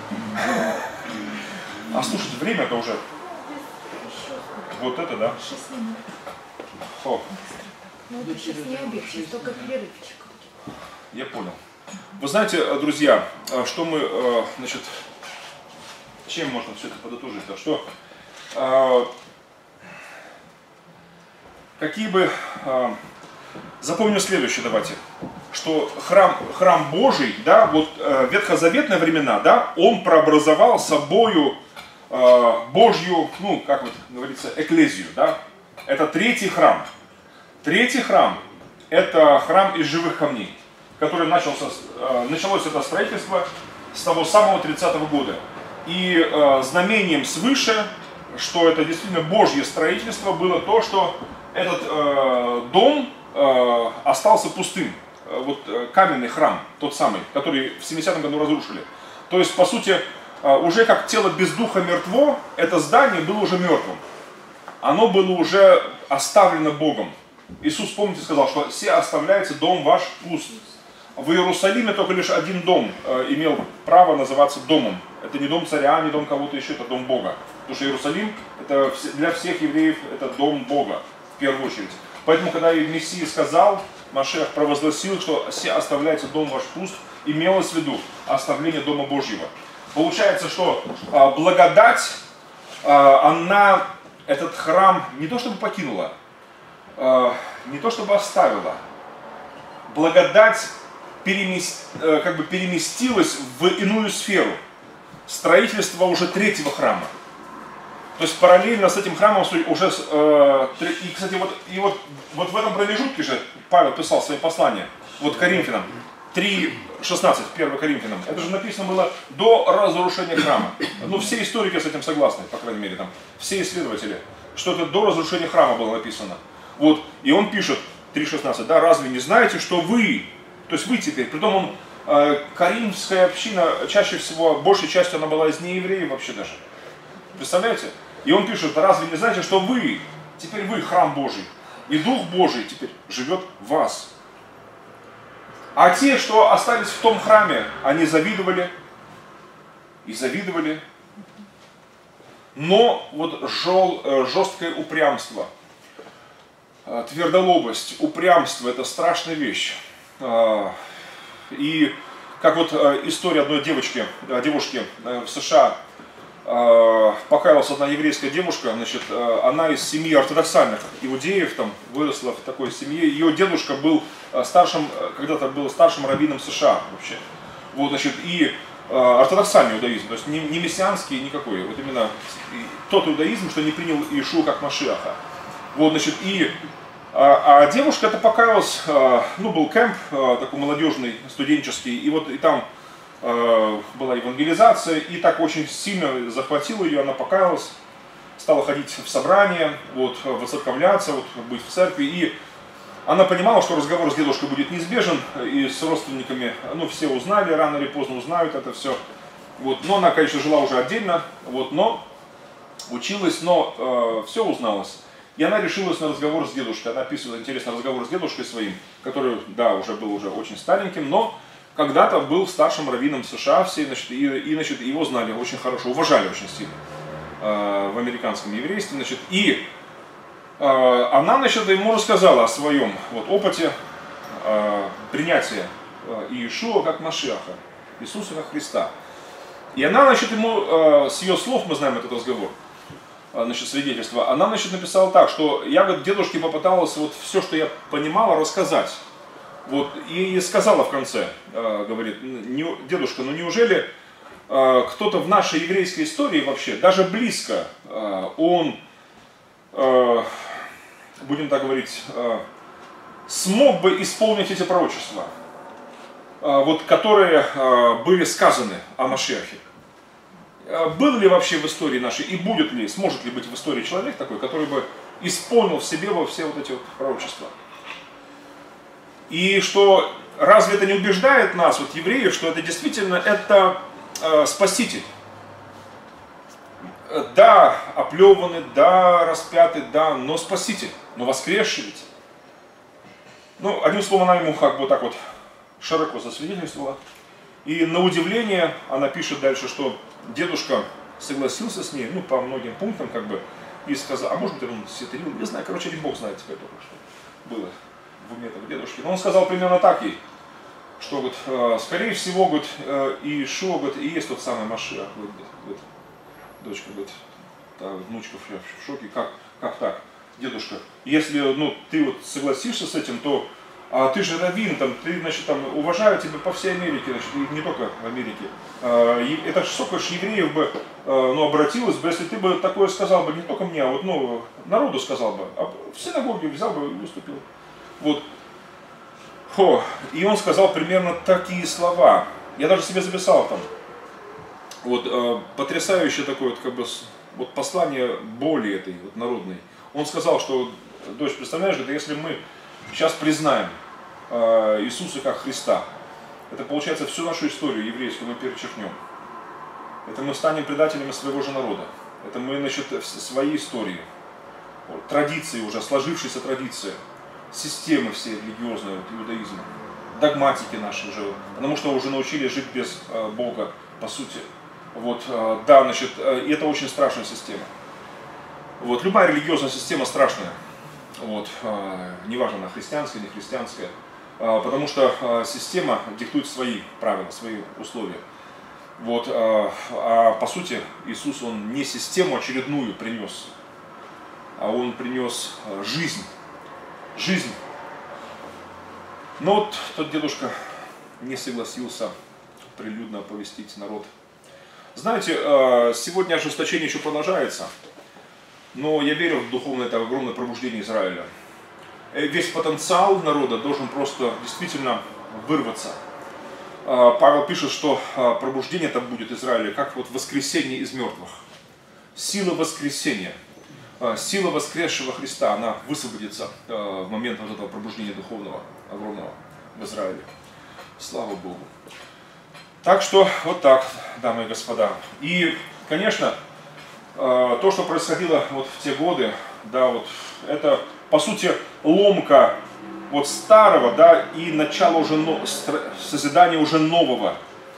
А слушайте, время-то уже. Вот это, да? 6 минут. О, Ну это сейчас не обед, сейчас только перерывчик. я понял. Вы знаете, друзья, что мы, значит, чем можно все это подытожить? Что какие бы, запомним следующее, давайте, что храм Божий, да, вот ветхозаветные времена, да, он прообразовал собою Божью, ну, как вот говорится, экклезию, да, это третий храм. Третий храм – это храм из живых камней, который началось это строительство с того самого 30-го года. И знамением свыше, что это действительно Божье строительство, было то, что этот дом остался пустым. Вот каменный храм, тот самый, который в 70-м году разрушили. То есть, по сути, уже как тело без духа мертво, это здание было уже мертвым. Оно было уже оставлено Богом. Иисус, помните, сказал, что «се оставляется дом ваш пуст». В Иерусалиме только лишь один дом имел право называться домом. Это не дом царя, не дом кого-то еще, это дом Бога. Потому что Иерусалим это для всех евреев это дом Бога, в первую очередь. Поэтому, когда Мессия сказал, Машиах провозгласил, что «се оставляется дом ваш пуст», имелось в виду оставление Дома Божьего. Получается, что благодать, она этот храм не то чтобы покинула, не то чтобы оставила. Благодать как бы переместилась в иную сферу. Строительство уже третьего храма. То есть параллельно с этим храмом уже... И, кстати, вот в этом промежутке же Павел писал свои послания. Вот Коринфянам. 3:16, 1 Коринфянам. Это же написано было до разрушения храма. Ну, все историки с этим согласны, по крайней мере, там, все исследователи, что это до разрушения храма было написано. Вот, и он пишет, 3:16, да, разве не знаете, что вы, то есть вы теперь, притом он, коринфская община, чаще всего, большей частью она была из неевреев вообще даже. Представляете? И он пишет, разве не знаете, что вы, теперь вы храм Божий, и Дух Божий теперь живет в вас. А те, что остались в том храме, они завидовали и завидовали. Но вот жесткое упрямство, твердолобость, упрямство – это страшная вещь. И как вот история одной девушки в США, покаялась одна еврейская девушка, значит, она из семьи ортодоксальных иудеев, там, выросла в такой семье. Ее дедушка был когда-то был старшим раввином США вообще. Вот, значит, и ортодоксальный иудаизм, то есть не мессианский никакой, вот именно тот иудаизм, что не принял Иешуа как Машиаха. Вот, значит, а девушка это покаялась, ну, был кемп такой молодежный, студенческий, и вот и там была евангелизация, и так очень сильно захватила ее, она покаялась, стала ходить в собрания, вот, воцерковляться, вот, быть в церкви, и она понимала, что разговор с дедушкой будет неизбежен, и с родственниками, ну, все узнали, рано или поздно узнают это все, вот, но она, конечно, жила уже отдельно, вот, но училась, но все узналось. И она решилась на разговор с дедушкой, она описывает интересный разговор с дедушкой своим, который, да, уже был уже очень стареньким, но когда-то был старшим раввином США, все, значит, значит, его знали очень хорошо, уважали очень сильно в американском еврействе. Значит, и она, значит, ему рассказала о своем вот, опыте принятия Иешуа как Машиаха, Иисуса как Христа. И она, значит, ему, с ее слов мы знаем этот разговор, значит, свидетельство, она, значит, написала так, что я, говорит, дедушке попыталась вот все, что я понимала, рассказать. Вот, и сказала в конце, говорит, дедушка, ну неужели кто-то в нашей еврейской истории вообще, даже близко, он, будем так говорить, смог бы исполнить эти пророчества, вот, которые были сказаны о Машиахе? Был ли вообще в истории нашей, и будет ли, сможет ли быть в истории человек такой, который бы исполнил в себе во все вот эти вот пророчества? И что, разве это не убеждает нас, вот евреев, что это действительно это Спаситель? Да, оплеванный, да, распятый, да, но Спаситель, но воскресший ведь. Ну, одним словом, она ему как бы так вот широко засвидетельствовала. И на удивление она пишет дальше, что дедушка согласился с ней, ну, по многим пунктам, как бы, и сказал, а может быть, он сетерил, не знаю, короче, один Бог знает теперь только, что было в уме этого дедушки. Но он сказал примерно так ей, что, вот, скорее всего, вот, Иешуа, вот, и есть тот самый Машиах, вот, дочка, вот, та внучка в шоке, как так, дедушка, если, ну, ты вот согласишься с этим, то ты же раввин, там, ты, значит, там, уважаю тебя по всей Америке, значит, и не только в Америке. Это ж сколько ж евреев бы, ну, обратилось бы, если ты бы такое сказал бы, не только мне, а вот, ну, народу сказал бы, а в синагоге взял бы и выступил. Вот. И он сказал примерно такие слова. Я даже себе записал там. Вот, потрясающее такое, вот, как бы, вот послание боли этой, вот, народной. Он сказал, что, дочь, представляешь, это если мы сейчас признаем Иисуса как Христа, это получается всю нашу историю еврейскую мы перечеркнем. Это мы станем предателями своего же народа. Это мы, значит, своей истории, традиции уже, сложившиеся традиции, системы все религиозные, вот, иудаизма, догматики наши уже, потому что уже научились жить без Бога, по сути. Вот, да, значит, и это очень страшная система. Вот, любая религиозная система страшная. Вот, неважно, она христианская, не христианская, потому что система диктует свои правила, свои условия. Вот, а по сути Иисус, Он не систему очередную принес, а Он принес жизнь. Жизнь. Но вот тот дедушка не согласился прилюдно оповестить народ. Знаете, сегодня ожесточение еще продолжается. Но я верю в духовное, это огромное пробуждение Израиля. Весь потенциал народа должен просто действительно вырваться. Павел пишет, что пробуждение это будет Израиля, как вот воскресение из мертвых. Сила воскресения, сила воскресшего Христа, она высвободится в момент вот этого пробуждения духовного, огромного в Израиле. Слава Богу. Так что вот так, дамы и господа. И, конечно, то, что происходило вот в те годы, да, вот это, по сути, ломка вот старого, да, и начало уже созидания уже нового.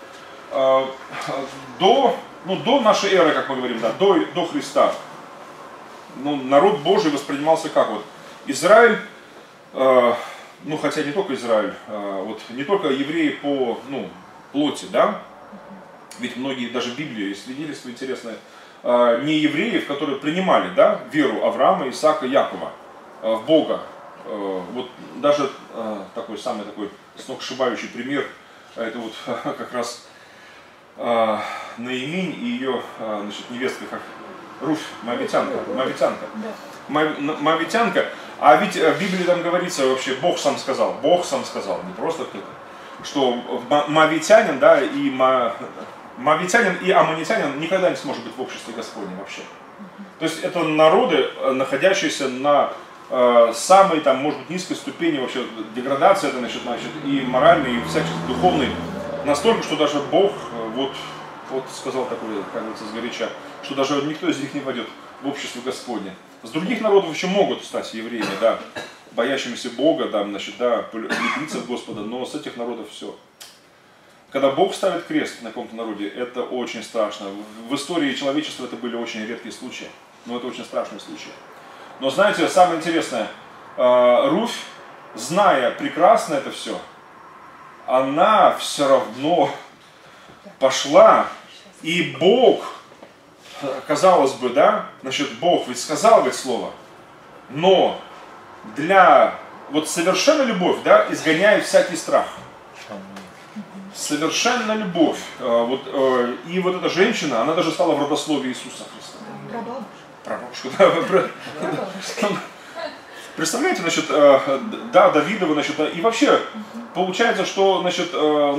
До нашей эры, как мы говорим, да, до Христа, ну, народ Божий воспринимался как вот Израиль, ну, хотя не только Израиль, вот не только евреи по, ну, плоти, да, ведь многие даже в Библии есть свидетельства интересные, не евреев, которые принимали, да, веру Авраама, Исаака, Якова в Бога. Вот даже такой самый такой сногсшибающий пример, это вот как раз Наиминь и ее, значит, невестка, как Руфь, Моавитянка. Моавитянка. А ведь в Библии там говорится вообще, Бог сам сказал, не просто кто-то, что моавитянин, да, и моавитянин и аммонитянин никогда не сможет быть в обществе Господнем вообще. То есть это народы, находящиеся на самой, там, может быть, низкой ступени вообще деградации, это, значит, и моральной, и всячески духовной, настолько, что даже Бог вот сказал такое, как говорится, сгоряча, что даже никто из них не войдет в общество Господне. С других народов еще могут стать евреями, да, боящимися Бога, да, значит, да, влюбиться в Господа, но с этих народов все. Когда Бог ставит крест на каком-то народе, это очень страшно. В истории человечества это были очень редкие случаи, но это очень страшные случаи. Но знаете, самое интересное, Руфь, зная прекрасно это все, она все равно пошла, и Бог, казалось бы, да, значит, Бог ведь сказал ведь слово, но для вот совершенная любовь, да, изгоняет всякий страх. Совершенная любовь. И вот эта женщина, она даже стала в родословии Иисуса Христа. Прабабушка. Прабабушка. Представляете, значит, да, Давидова, значит, и вообще получается, что, значит,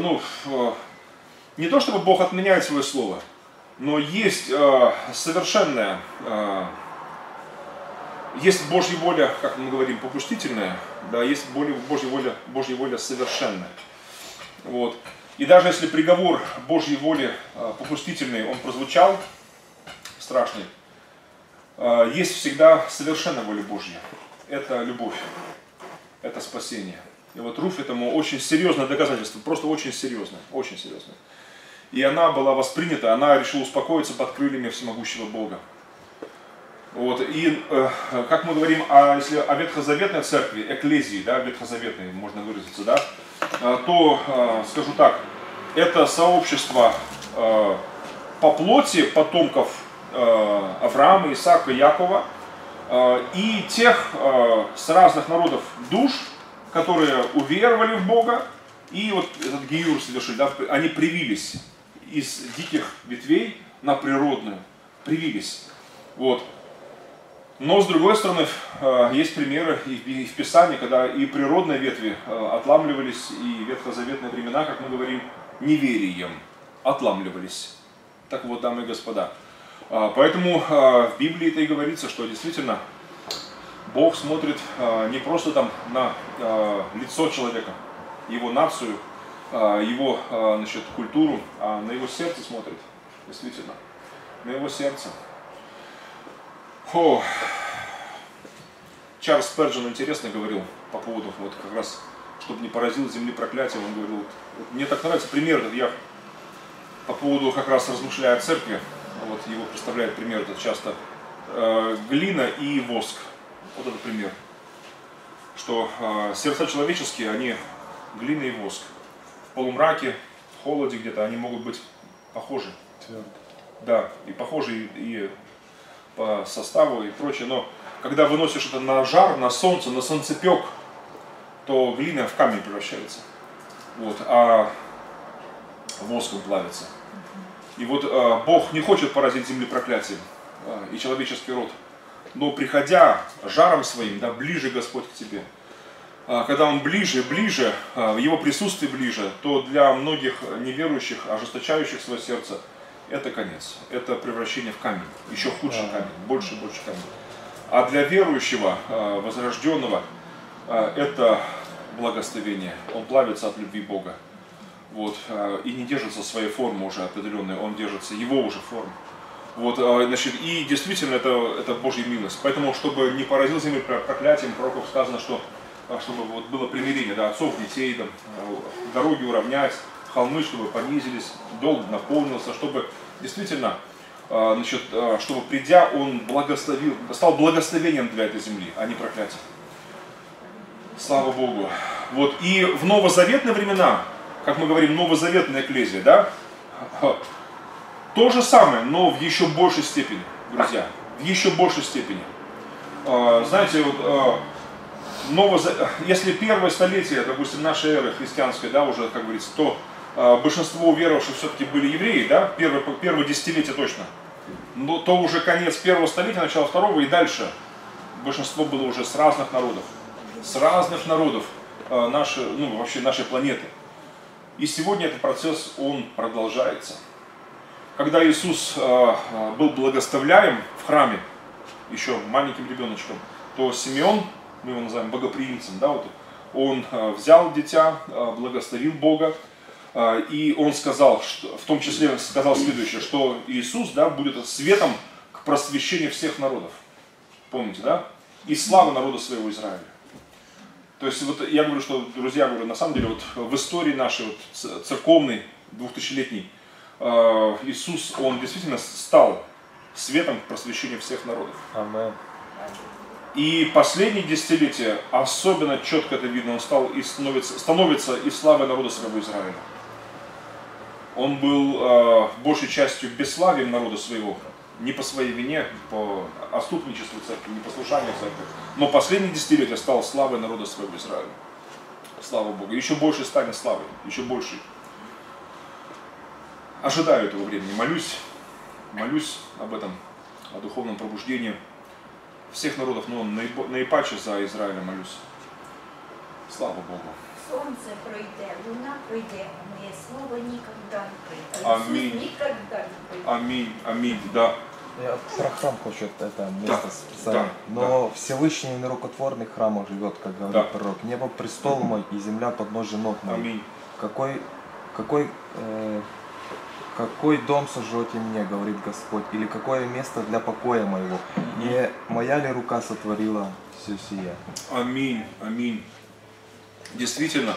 не то чтобы Бог отменяет свое слово, но есть совершенная, есть Божья воля, как мы говорим, попустительная, да, есть Божья воля совершенная. Вот. И даже если приговор Божьей воли попустительный, он прозвучал, страшный, есть всегда совершенная воля Божья. Это любовь, это спасение. И вот Руфь этому очень серьезное доказательство, просто очень серьезное, очень серьезное. И она была воспринята, она решила успокоиться под крыльями всемогущего Бога. Вот. И как мы говорим, если о ветхозаветной церкви, экклезии, да, ветхозаветной, можно выразиться, да, то, скажу так, это сообщество по плоти потомков Авраама, Исаака, Якова, и тех с разных народов душ, которые уверовали в Бога, и вот этот гиюр совершили, да, они привились из диких ветвей на природную, привились. Вот. Но с другой стороны, есть примеры и в Писании, когда и природные ветви отламливались, и ветхозаветные времена, как мы говорим, неверием отламливались. Так вот, дамы и господа. Поэтому в Библии это и говорится, что действительно Бог смотрит не просто там на лицо человека, его нацию, его, значит, культуру, а на его сердце смотрит. Действительно, на его сердце. Чарльз Спurgeon интересно говорил по поводу, вот как раз, чтобы не поразил земли проклятием, он говорил, вот, мне так нравится пример, я по поводу как раз размышляя о церкви, вот его представляет пример этот часто, глина и воск. Вот это пример, что сердца человеческие, они глина и воск. В полумраке, в холоде где-то они могут быть похожи. Да, и похожи и по составу и прочее, но когда выносишь это на жар, на солнце, на солнцепек, то глина в камень превращается, вот, а воском плавится. И вот Бог не хочет поразить земли проклятием и человеческий род, но приходя жаром своим, да, ближе Господь к тебе, когда Он ближе, в Его присутствии ближе, то для многих неверующих, ожесточающих свое сердце, это конец, это превращение в камень, еще худший камень, больше и больше камень. А для верующего, возрожденного, это благословение, он плавится от любви Бога. Вот, и не держится своей формы уже определенной, он держится его уже формы. Вот, значит, и действительно это Божья милость. Поэтому, чтобы не поразил землю проклятием, пророков сказано, что чтобы вот было примирение, да, отцов, детей, там, дороги уравнять, холмы, чтобы понизились, долг наполнился, чтобы действительно, значит, чтобы придя, он благословил, стал благословением для этой земли, а не проклятием. Слава Богу. Вот, и в новозаветные времена, как мы говорим, новозаветная экклезия, да, то же самое, но в еще большей степени, друзья, в еще большей степени. Знаете, вот, если первое столетие, допустим, нашей эры христианской, да, уже, как говорится, то большинство уверовавших все-таки были евреи, да, первое десятилетие точно, но то уже конец первого столетия, начало второго и дальше большинство было уже с разных народов вообще нашей планеты. И сегодня этот процесс, он продолжается. Когда Иисус был благословляем в храме, еще маленьким ребеночком, то Симеон, мы его называем богоприимцем, да, вот, он взял дитя, благословил Бога, и он сказал, что, в том числе сказал следующее, что Иисус, да, будет светом к просвещению всех народов. Помните, да? И слава народа своего Израиля. То есть вот я говорю, что, друзья, говорю, на самом деле вот в истории нашей вот, церковной, 2000-летней, Иисус, Он действительно стал светом к просвещению всех народов. Амен. И последние десятилетия особенно четко это видно, Он стал и становится и славой народа своего Израиля. Он был большей частью бесславием народа своего, Не по своей вине, по отступничеству церкви, непослушанию церкви. Но последние десятилетия стал славой народа своего Израиля. Слава Богу. Еще больше станет славой, еще больше. Ожидаю этого времени, молюсь об этом, о духовном пробуждении всех народов, но наипаче за Израиля молюсь. Слава Богу. Солнце пройдет, луна пройдет, моє слово никогда не пройдет. Аминь. Иисус никогда не пройдет. Аминь, аминь, да. Я про храм хочу это место Да, списать. Но Всевышний в нерукотворных храмах живет, как говорит пророк. Небо престол мой и земля подножие ног моих. Аминь. Какой дом сожжете мне, говорит Господь, или какое место для покоя моего? Не моя ли рука сотворила все сие? Аминь, аминь. Действительно,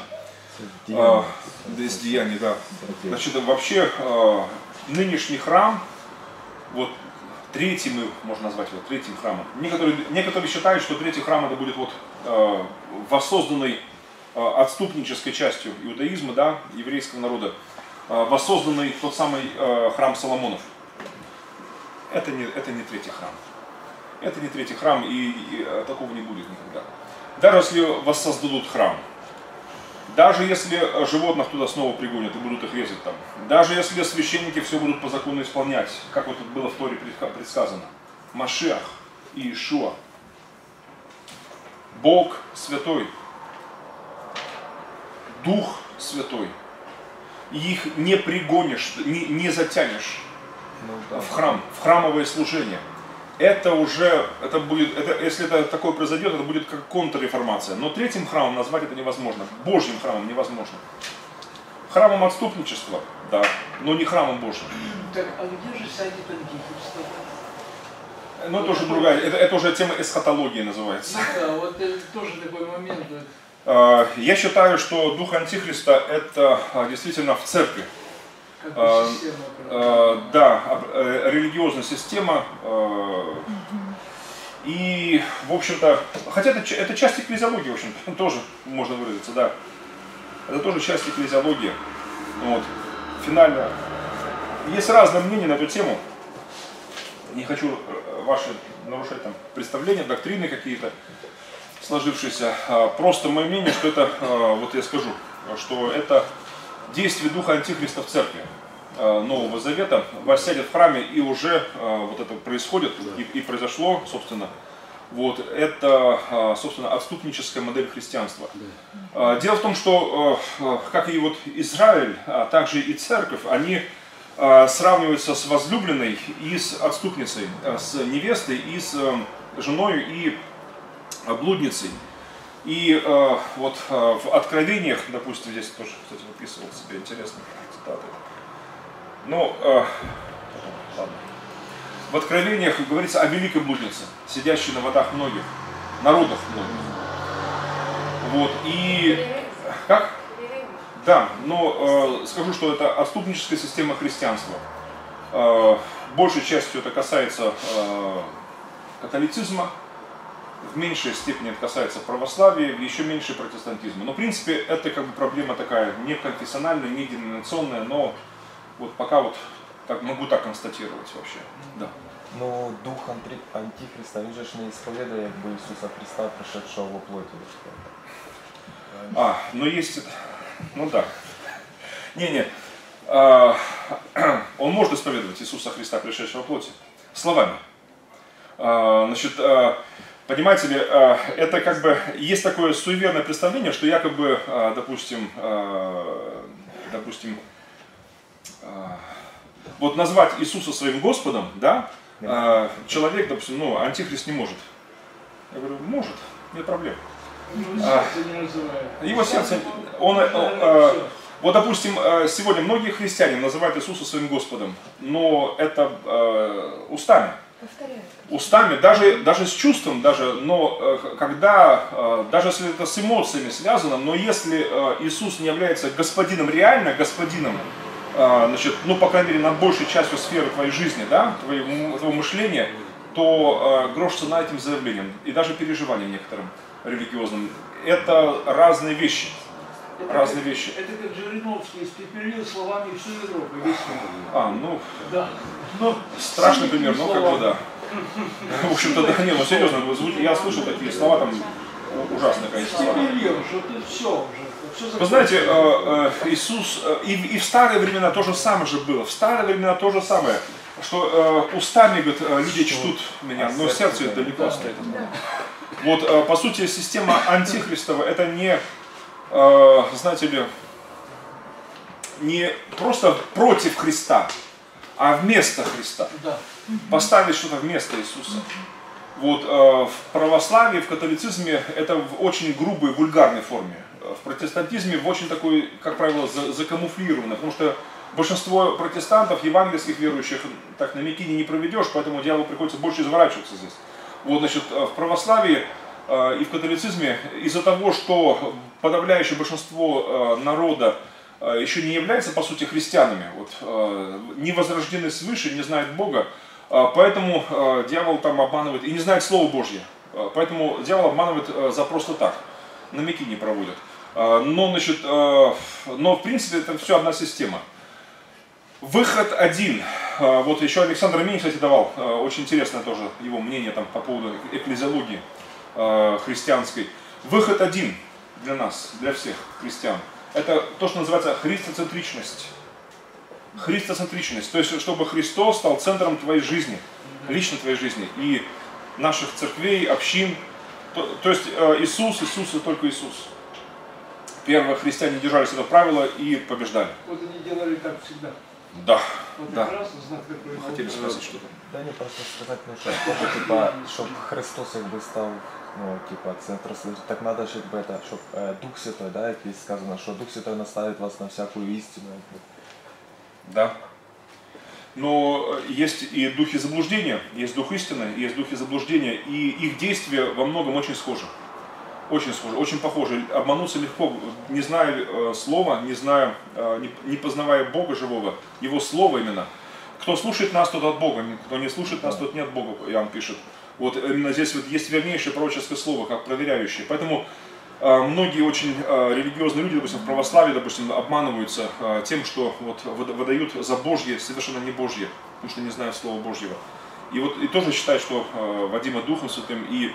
из Деяний, да. Значит, вообще нынешний храм, вот третий можно назвать его третьим храмом. Некоторые считают, что третий храм это будет вот воссозданной отступнической частью иудаизма, да, еврейского народа, воссозданный тот самый храм Соломонов. Это не третий храм. Это не третий храм, и такого не будет никогда. Даже если воссоздадут храм, даже если животных туда снова пригонят и будут их резать там, даже если священники все будут по закону исполнять, как вот тут было в Торе предсказано, Машиах и Иешуа, Бог святой, Дух святой, и их не пригонишь, не затянешь в храм, в храмовое служение. Это уже, если это такое произойдет, это будет как контрреформация. Но третьим храмом назвать это невозможно. Божьим храмом невозможно. Храмом отступничества, да, но не храмом Божьим. Так, а где же сядет Антихрист? Ну, это уже другая, это уже тема эсхатологии называется. Ну да, вот это тоже такой момент. Я считаю, что дух Антихриста это действительно в церкви. Как система, да, религиозная система. И, в общем-то, хотя это часть экклезиологии, в общем-то, тоже можно выразиться, да. Это тоже часть экклезиологии. Вот. Финально. Есть разные мнения на эту тему. Не хочу ваши нарушать там представления, доктрины какие-то сложившиеся. Просто мое мнение, что это, вот я скажу, что это действие духа Антихриста в церкви Нового Завета воссядет в храме, и уже вот это происходит, и произошло, собственно. Вот, это, собственно, отступническая модель христианства. Дело в том, что, как и вот Израиль, а также и церковь, они сравниваются с возлюбленной и с отступницей, с невестой и с женой и блудницей. И вот в Откровениях, допустим, здесь тоже, кстати, выписывал себе интересные цитаты. Ну, ладно. В Откровениях говорится о великой блуднице, сидящей на водах многих, народах многих. Вот, и... Как? Да, но скажу, что это отступническая система христианства. Большей частью это касается католицизма, в меньшей степени это касается православия, в еще меньшей протестантизма. Но в принципе это как бы проблема такая не конфессиональная, не деноминационная, но вот пока вот так, могу так констатировать вообще. Да. Ну, дух Антихриста, он же не исповедует Иисуса Христа, пришедшего во плоти. Ну есть, ну да. Не. Он может исповедовать Иисуса Христа, пришедшего во плоти, словами. Значит, понимаете ли, это как бы, есть такое суеверное представление, что якобы, допустим, вот назвать Иисуса своим Господом, да, человек, допустим, ну, Антихрист не может. Я говорю, может, нет проблем. Его сердце, вот, допустим, сегодня многие христиане называют Иисуса своим Господом, но это устами. Устами, даже с чувством, но когда, даже если это с эмоциями связано, но если Иисус не является господином, реально господином, значит, ну, по крайней мере, над большей частью сферы твоей жизни, да, твоего мышления, то грош цена этим заявлением и даже переживаниям некоторым религиозным. Это разные вещи. разные вещи. Это как Жириновский испепелил словами всю Европу, весь мир. Ну, Да. Но страшный пример, но как бы да. В общем-то, да, не, ну серьезно, я слышал такие слова, там ужасные, конечно, слова. Испепелил, что ты все уже. Вы знаете, Иисус, и в старые времена то же самое же было, в старые времена то же самое, что устами, говорит, люди чтут меня, но сердце далеко стоит. Вот, по сути, система антихристова, это не, знаете ли, не просто против Христа, а вместо Христа. Поставить что-то вместо Иисуса. Вот, в православии, в католицизме это в очень грубой, вульгарной форме. В протестантизме в очень такой, как правило, закамуфлированной, потому что большинство протестантов, евангельских верующих, так на мякине не проведешь, поэтому дьяволу приходится больше изворачиваться здесь. Вот, значит, в православии и в католицизме из-за того, что подавляющее большинство народа еще не является, по сути, христианами, вот, не возрождены свыше, не знают Бога, поэтому дьявол там обманывает и не знает Слово Божье. Поэтому дьявол обманывает за просто так, на мякине проводят. Но, значит, но в принципе это все одна система. Выход один. Вот еще Александр Минин, кстати, давал очень интересное тоже его мнение там, по поводу экклезиологии христианской. Выход один для нас, для всех христиан. Это то, что называется христоцентричность. Христоцентричность. То есть, чтобы Христос стал центром твоей жизни, лично твоей жизни. И наших церквей, общин. То есть, Иисус и только Иисус. Первые христиане держались этого правила и побеждали. Вот они делали так всегда. Да. Вот Да. раз, знак такой. Хотели сказать что-то? Да не, просто сказать нужно, чтобы, типа, чтобы Христос как бы стал, ну, типа, центр своей, так надо же, это, чтобы Дух Святой, да, как здесь сказано, что Дух Святой наставит вас на всякую истину. Да. Но есть и духи заблуждения, есть дух истины, есть духи заблуждения, и их действия во многом очень схожи. Очень схожи, очень похожи. Обмануться легко, не зная слова, не познавая Бога живого, Его слова именно. Кто слушает нас, тот от Бога, кто не слушает нас, тот не от Бога, Иоанн пишет. Вот именно здесь вот есть вернейшее пророческое слово, как проверяющее. Поэтому многие очень религиозные люди, допустим, в православии, допустим, обманываются тем, что вот выдают за Божье совершенно не Божье, потому что не знают Слова Божьего. И вот и тоже считают, что водимо Духом Святым, и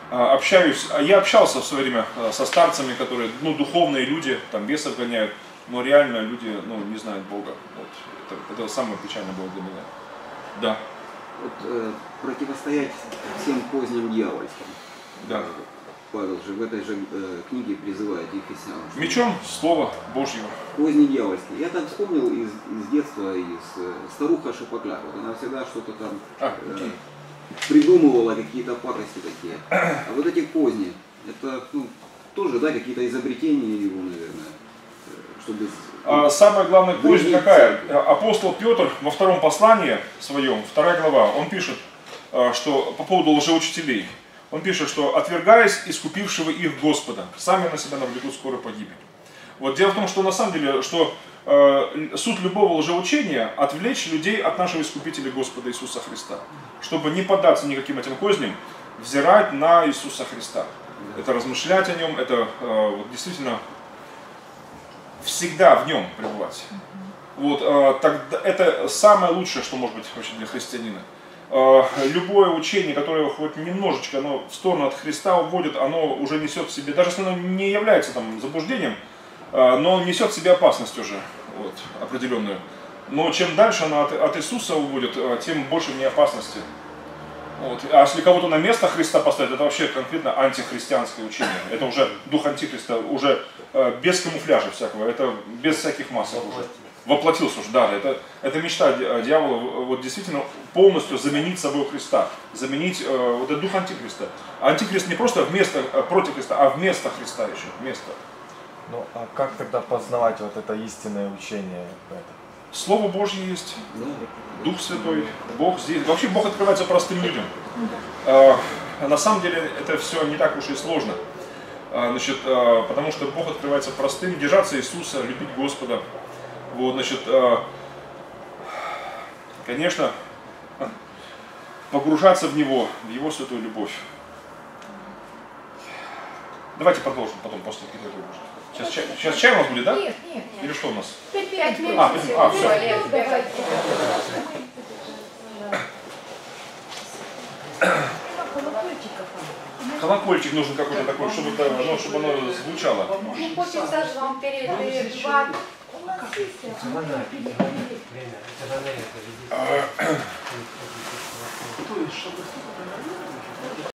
я общался в свое время со старцами, которые, ну, духовные люди, там бесов гоняют, но реально люди, ну, не знают Бога. Вот, это самое печальное было для меня. Да. Вот, противостоять всем поздним дьявольским. Да. Павел же в этой же книге призывает Ефесян. Мечом Слова Божьего. Поздний дьявольский. Я так вспомнил из детства, старуха Шапокляк. Вот она всегда что-то там придумывала, какие-то пакости такие. А вот эти поздние, это, ну, тоже, да, какие-то изобретения его, наверное, чтобы... Самая главная поздняя какая? Апостол Петр во втором послании своем, 2 глава, он пишет, что по поводу лжеучителей, он пишет, что отвергаясь искупившего их Господа, сами на себя навлекут скорую погибель. Вот дело в том, что на самом деле, что суть любого лжеучения отвлечь людей от нашего Искупителя Господа Иисуса Христа, чтобы не поддаться никаким этим козням, взирать на Иисуса Христа. Это размышлять о Нем, это вот, действительно всегда в Нем пребывать. Вот, тогда, это самое лучшее, что может быть вообще для христианина. Любое учение, которое хоть немножечко оно в сторону от Христа уводит, оно уже несет в себе, даже если оно не является там заблуждением, но он несет в себе опасность уже, вот, определенную. Но чем дальше оно от Иисуса уводит, тем больше в ней опасности. Вот. А если кого-то на место Христа поставить, это вообще конкретно антихристианское учение. Это уже дух антихриста, уже без камуфляжа всякого, это без всяких масок уже. Воплотился уже, да, это мечта дьявола, вот действительно полностью заменить собой Христа, заменить вот этот дух антихриста. Антихрист не просто против Христа, а вместо Христа еще, вместо. Ну, а как тогда познавать вот это истинное учение? Слово Божье есть, Дух Святой, Бог здесь. Вообще Бог открывается простым людям. На самом деле это все не так уж и сложно. Значит, потому что Бог открывается простым, держаться Иисуса, любить Господа. Вот, значит, конечно, погружаться в Него, в Его святую любовь. Давайте продолжим потом после каких-то Сейчас чай у нас будет, да? Нет, нет. Или что у нас? 5 минут. Все. Колокольчик нужен какой-то такой, чтобы, ну, чтобы оно звучало. Ну, потім зараз вам перебивати. У нас є То есть, чтобы